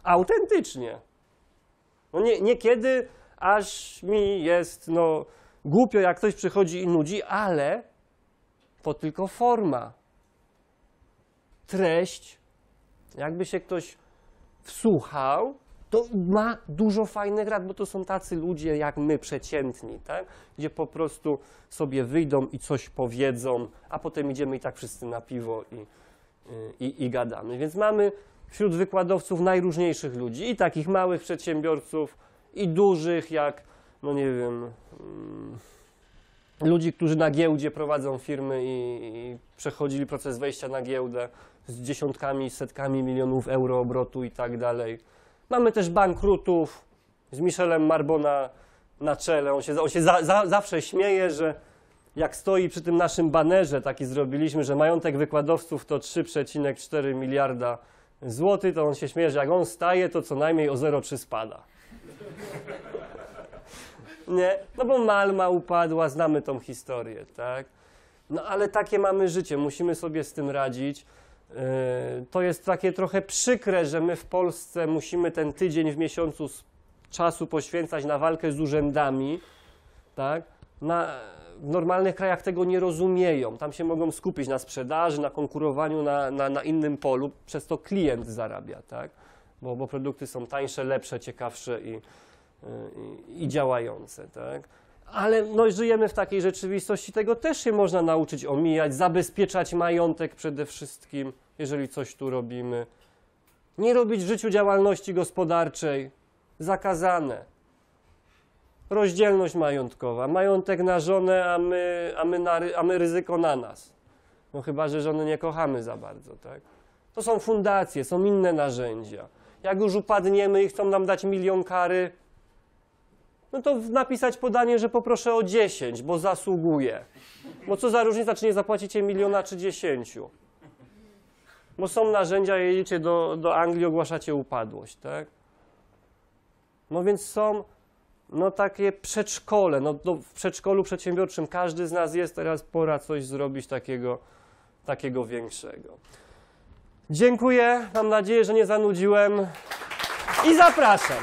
autentycznie. No niekiedy aż mi jest no, głupio, jak ktoś przychodzi i nudzi, ale to tylko forma. Treść, jakby się ktoś wsłuchał, to ma dużo fajnych rad, bo to są tacy ludzie jak my, przeciętni, tak? Gdzie po prostu sobie wyjdą i coś powiedzą, a potem idziemy i tak wszyscy na piwo i gadamy. Więc mamy wśród wykładowców najróżniejszych ludzi, i takich małych przedsiębiorców, i dużych, jak, no nie wiem, ludzi, którzy na giełdzie prowadzą firmy i przechodzili proces wejścia na giełdę z dziesiątkami, setkami milionów euro obrotu i tak dalej. Mamy też bankrutów z Michelem Marbona na czele. On się zawsze śmieje, że jak stoi przy tym naszym banerze, taki zrobiliśmy, że majątek wykładowców to 3,4 miliarda złotych, to on się śmieje, że jak on staje, to co najmniej o 0,3 spada. Nie? No bo Malma upadła, znamy tą historię, tak? No ale takie mamy życie, musimy sobie z tym radzić. To jest takie trochę przykre, że my w Polsce musimy ten tydzień w miesiącu czasu poświęcać na walkę z urzędami, tak? W normalnych krajach tego nie rozumieją. Tam się mogą skupić na sprzedaży, na konkurowaniu na innym polu, przez to klient zarabia, tak? Bo produkty są tańsze, lepsze, ciekawsze i działające, tak? Ale no, żyjemy w takiej rzeczywistości, tego też się można nauczyć omijać, zabezpieczać majątek przede wszystkim, jeżeli coś tu robimy. Nie robić w życiu działalności gospodarczej, zakazane. Rozdzielność majątkowa, majątek na żonę, a my ryzyko na nas. No chyba że żony nie kochamy za bardzo, tak? To są fundacje, są inne narzędzia. Jak już upadniemy i chcą nam dać 1 000 000 kary, no to napisać podanie, że poproszę o 10, bo zasługuję. Bo co za różnica, czy nie zapłacicie 1 000 000 czy 10. Bo są narzędzia, jedziecie do Anglii, ogłaszacie upadłość, tak? No więc są no takie przedszkole. No, w przedszkolu przedsiębiorczym każdy z nas jest, teraz pora coś zrobić takiego większego. Dziękuję, mam nadzieję, że nie zanudziłem i zapraszam.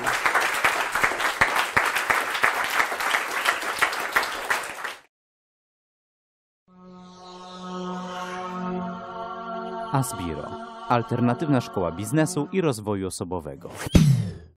Asbiro. Alternatywna szkoła biznesu i rozwoju osobowego.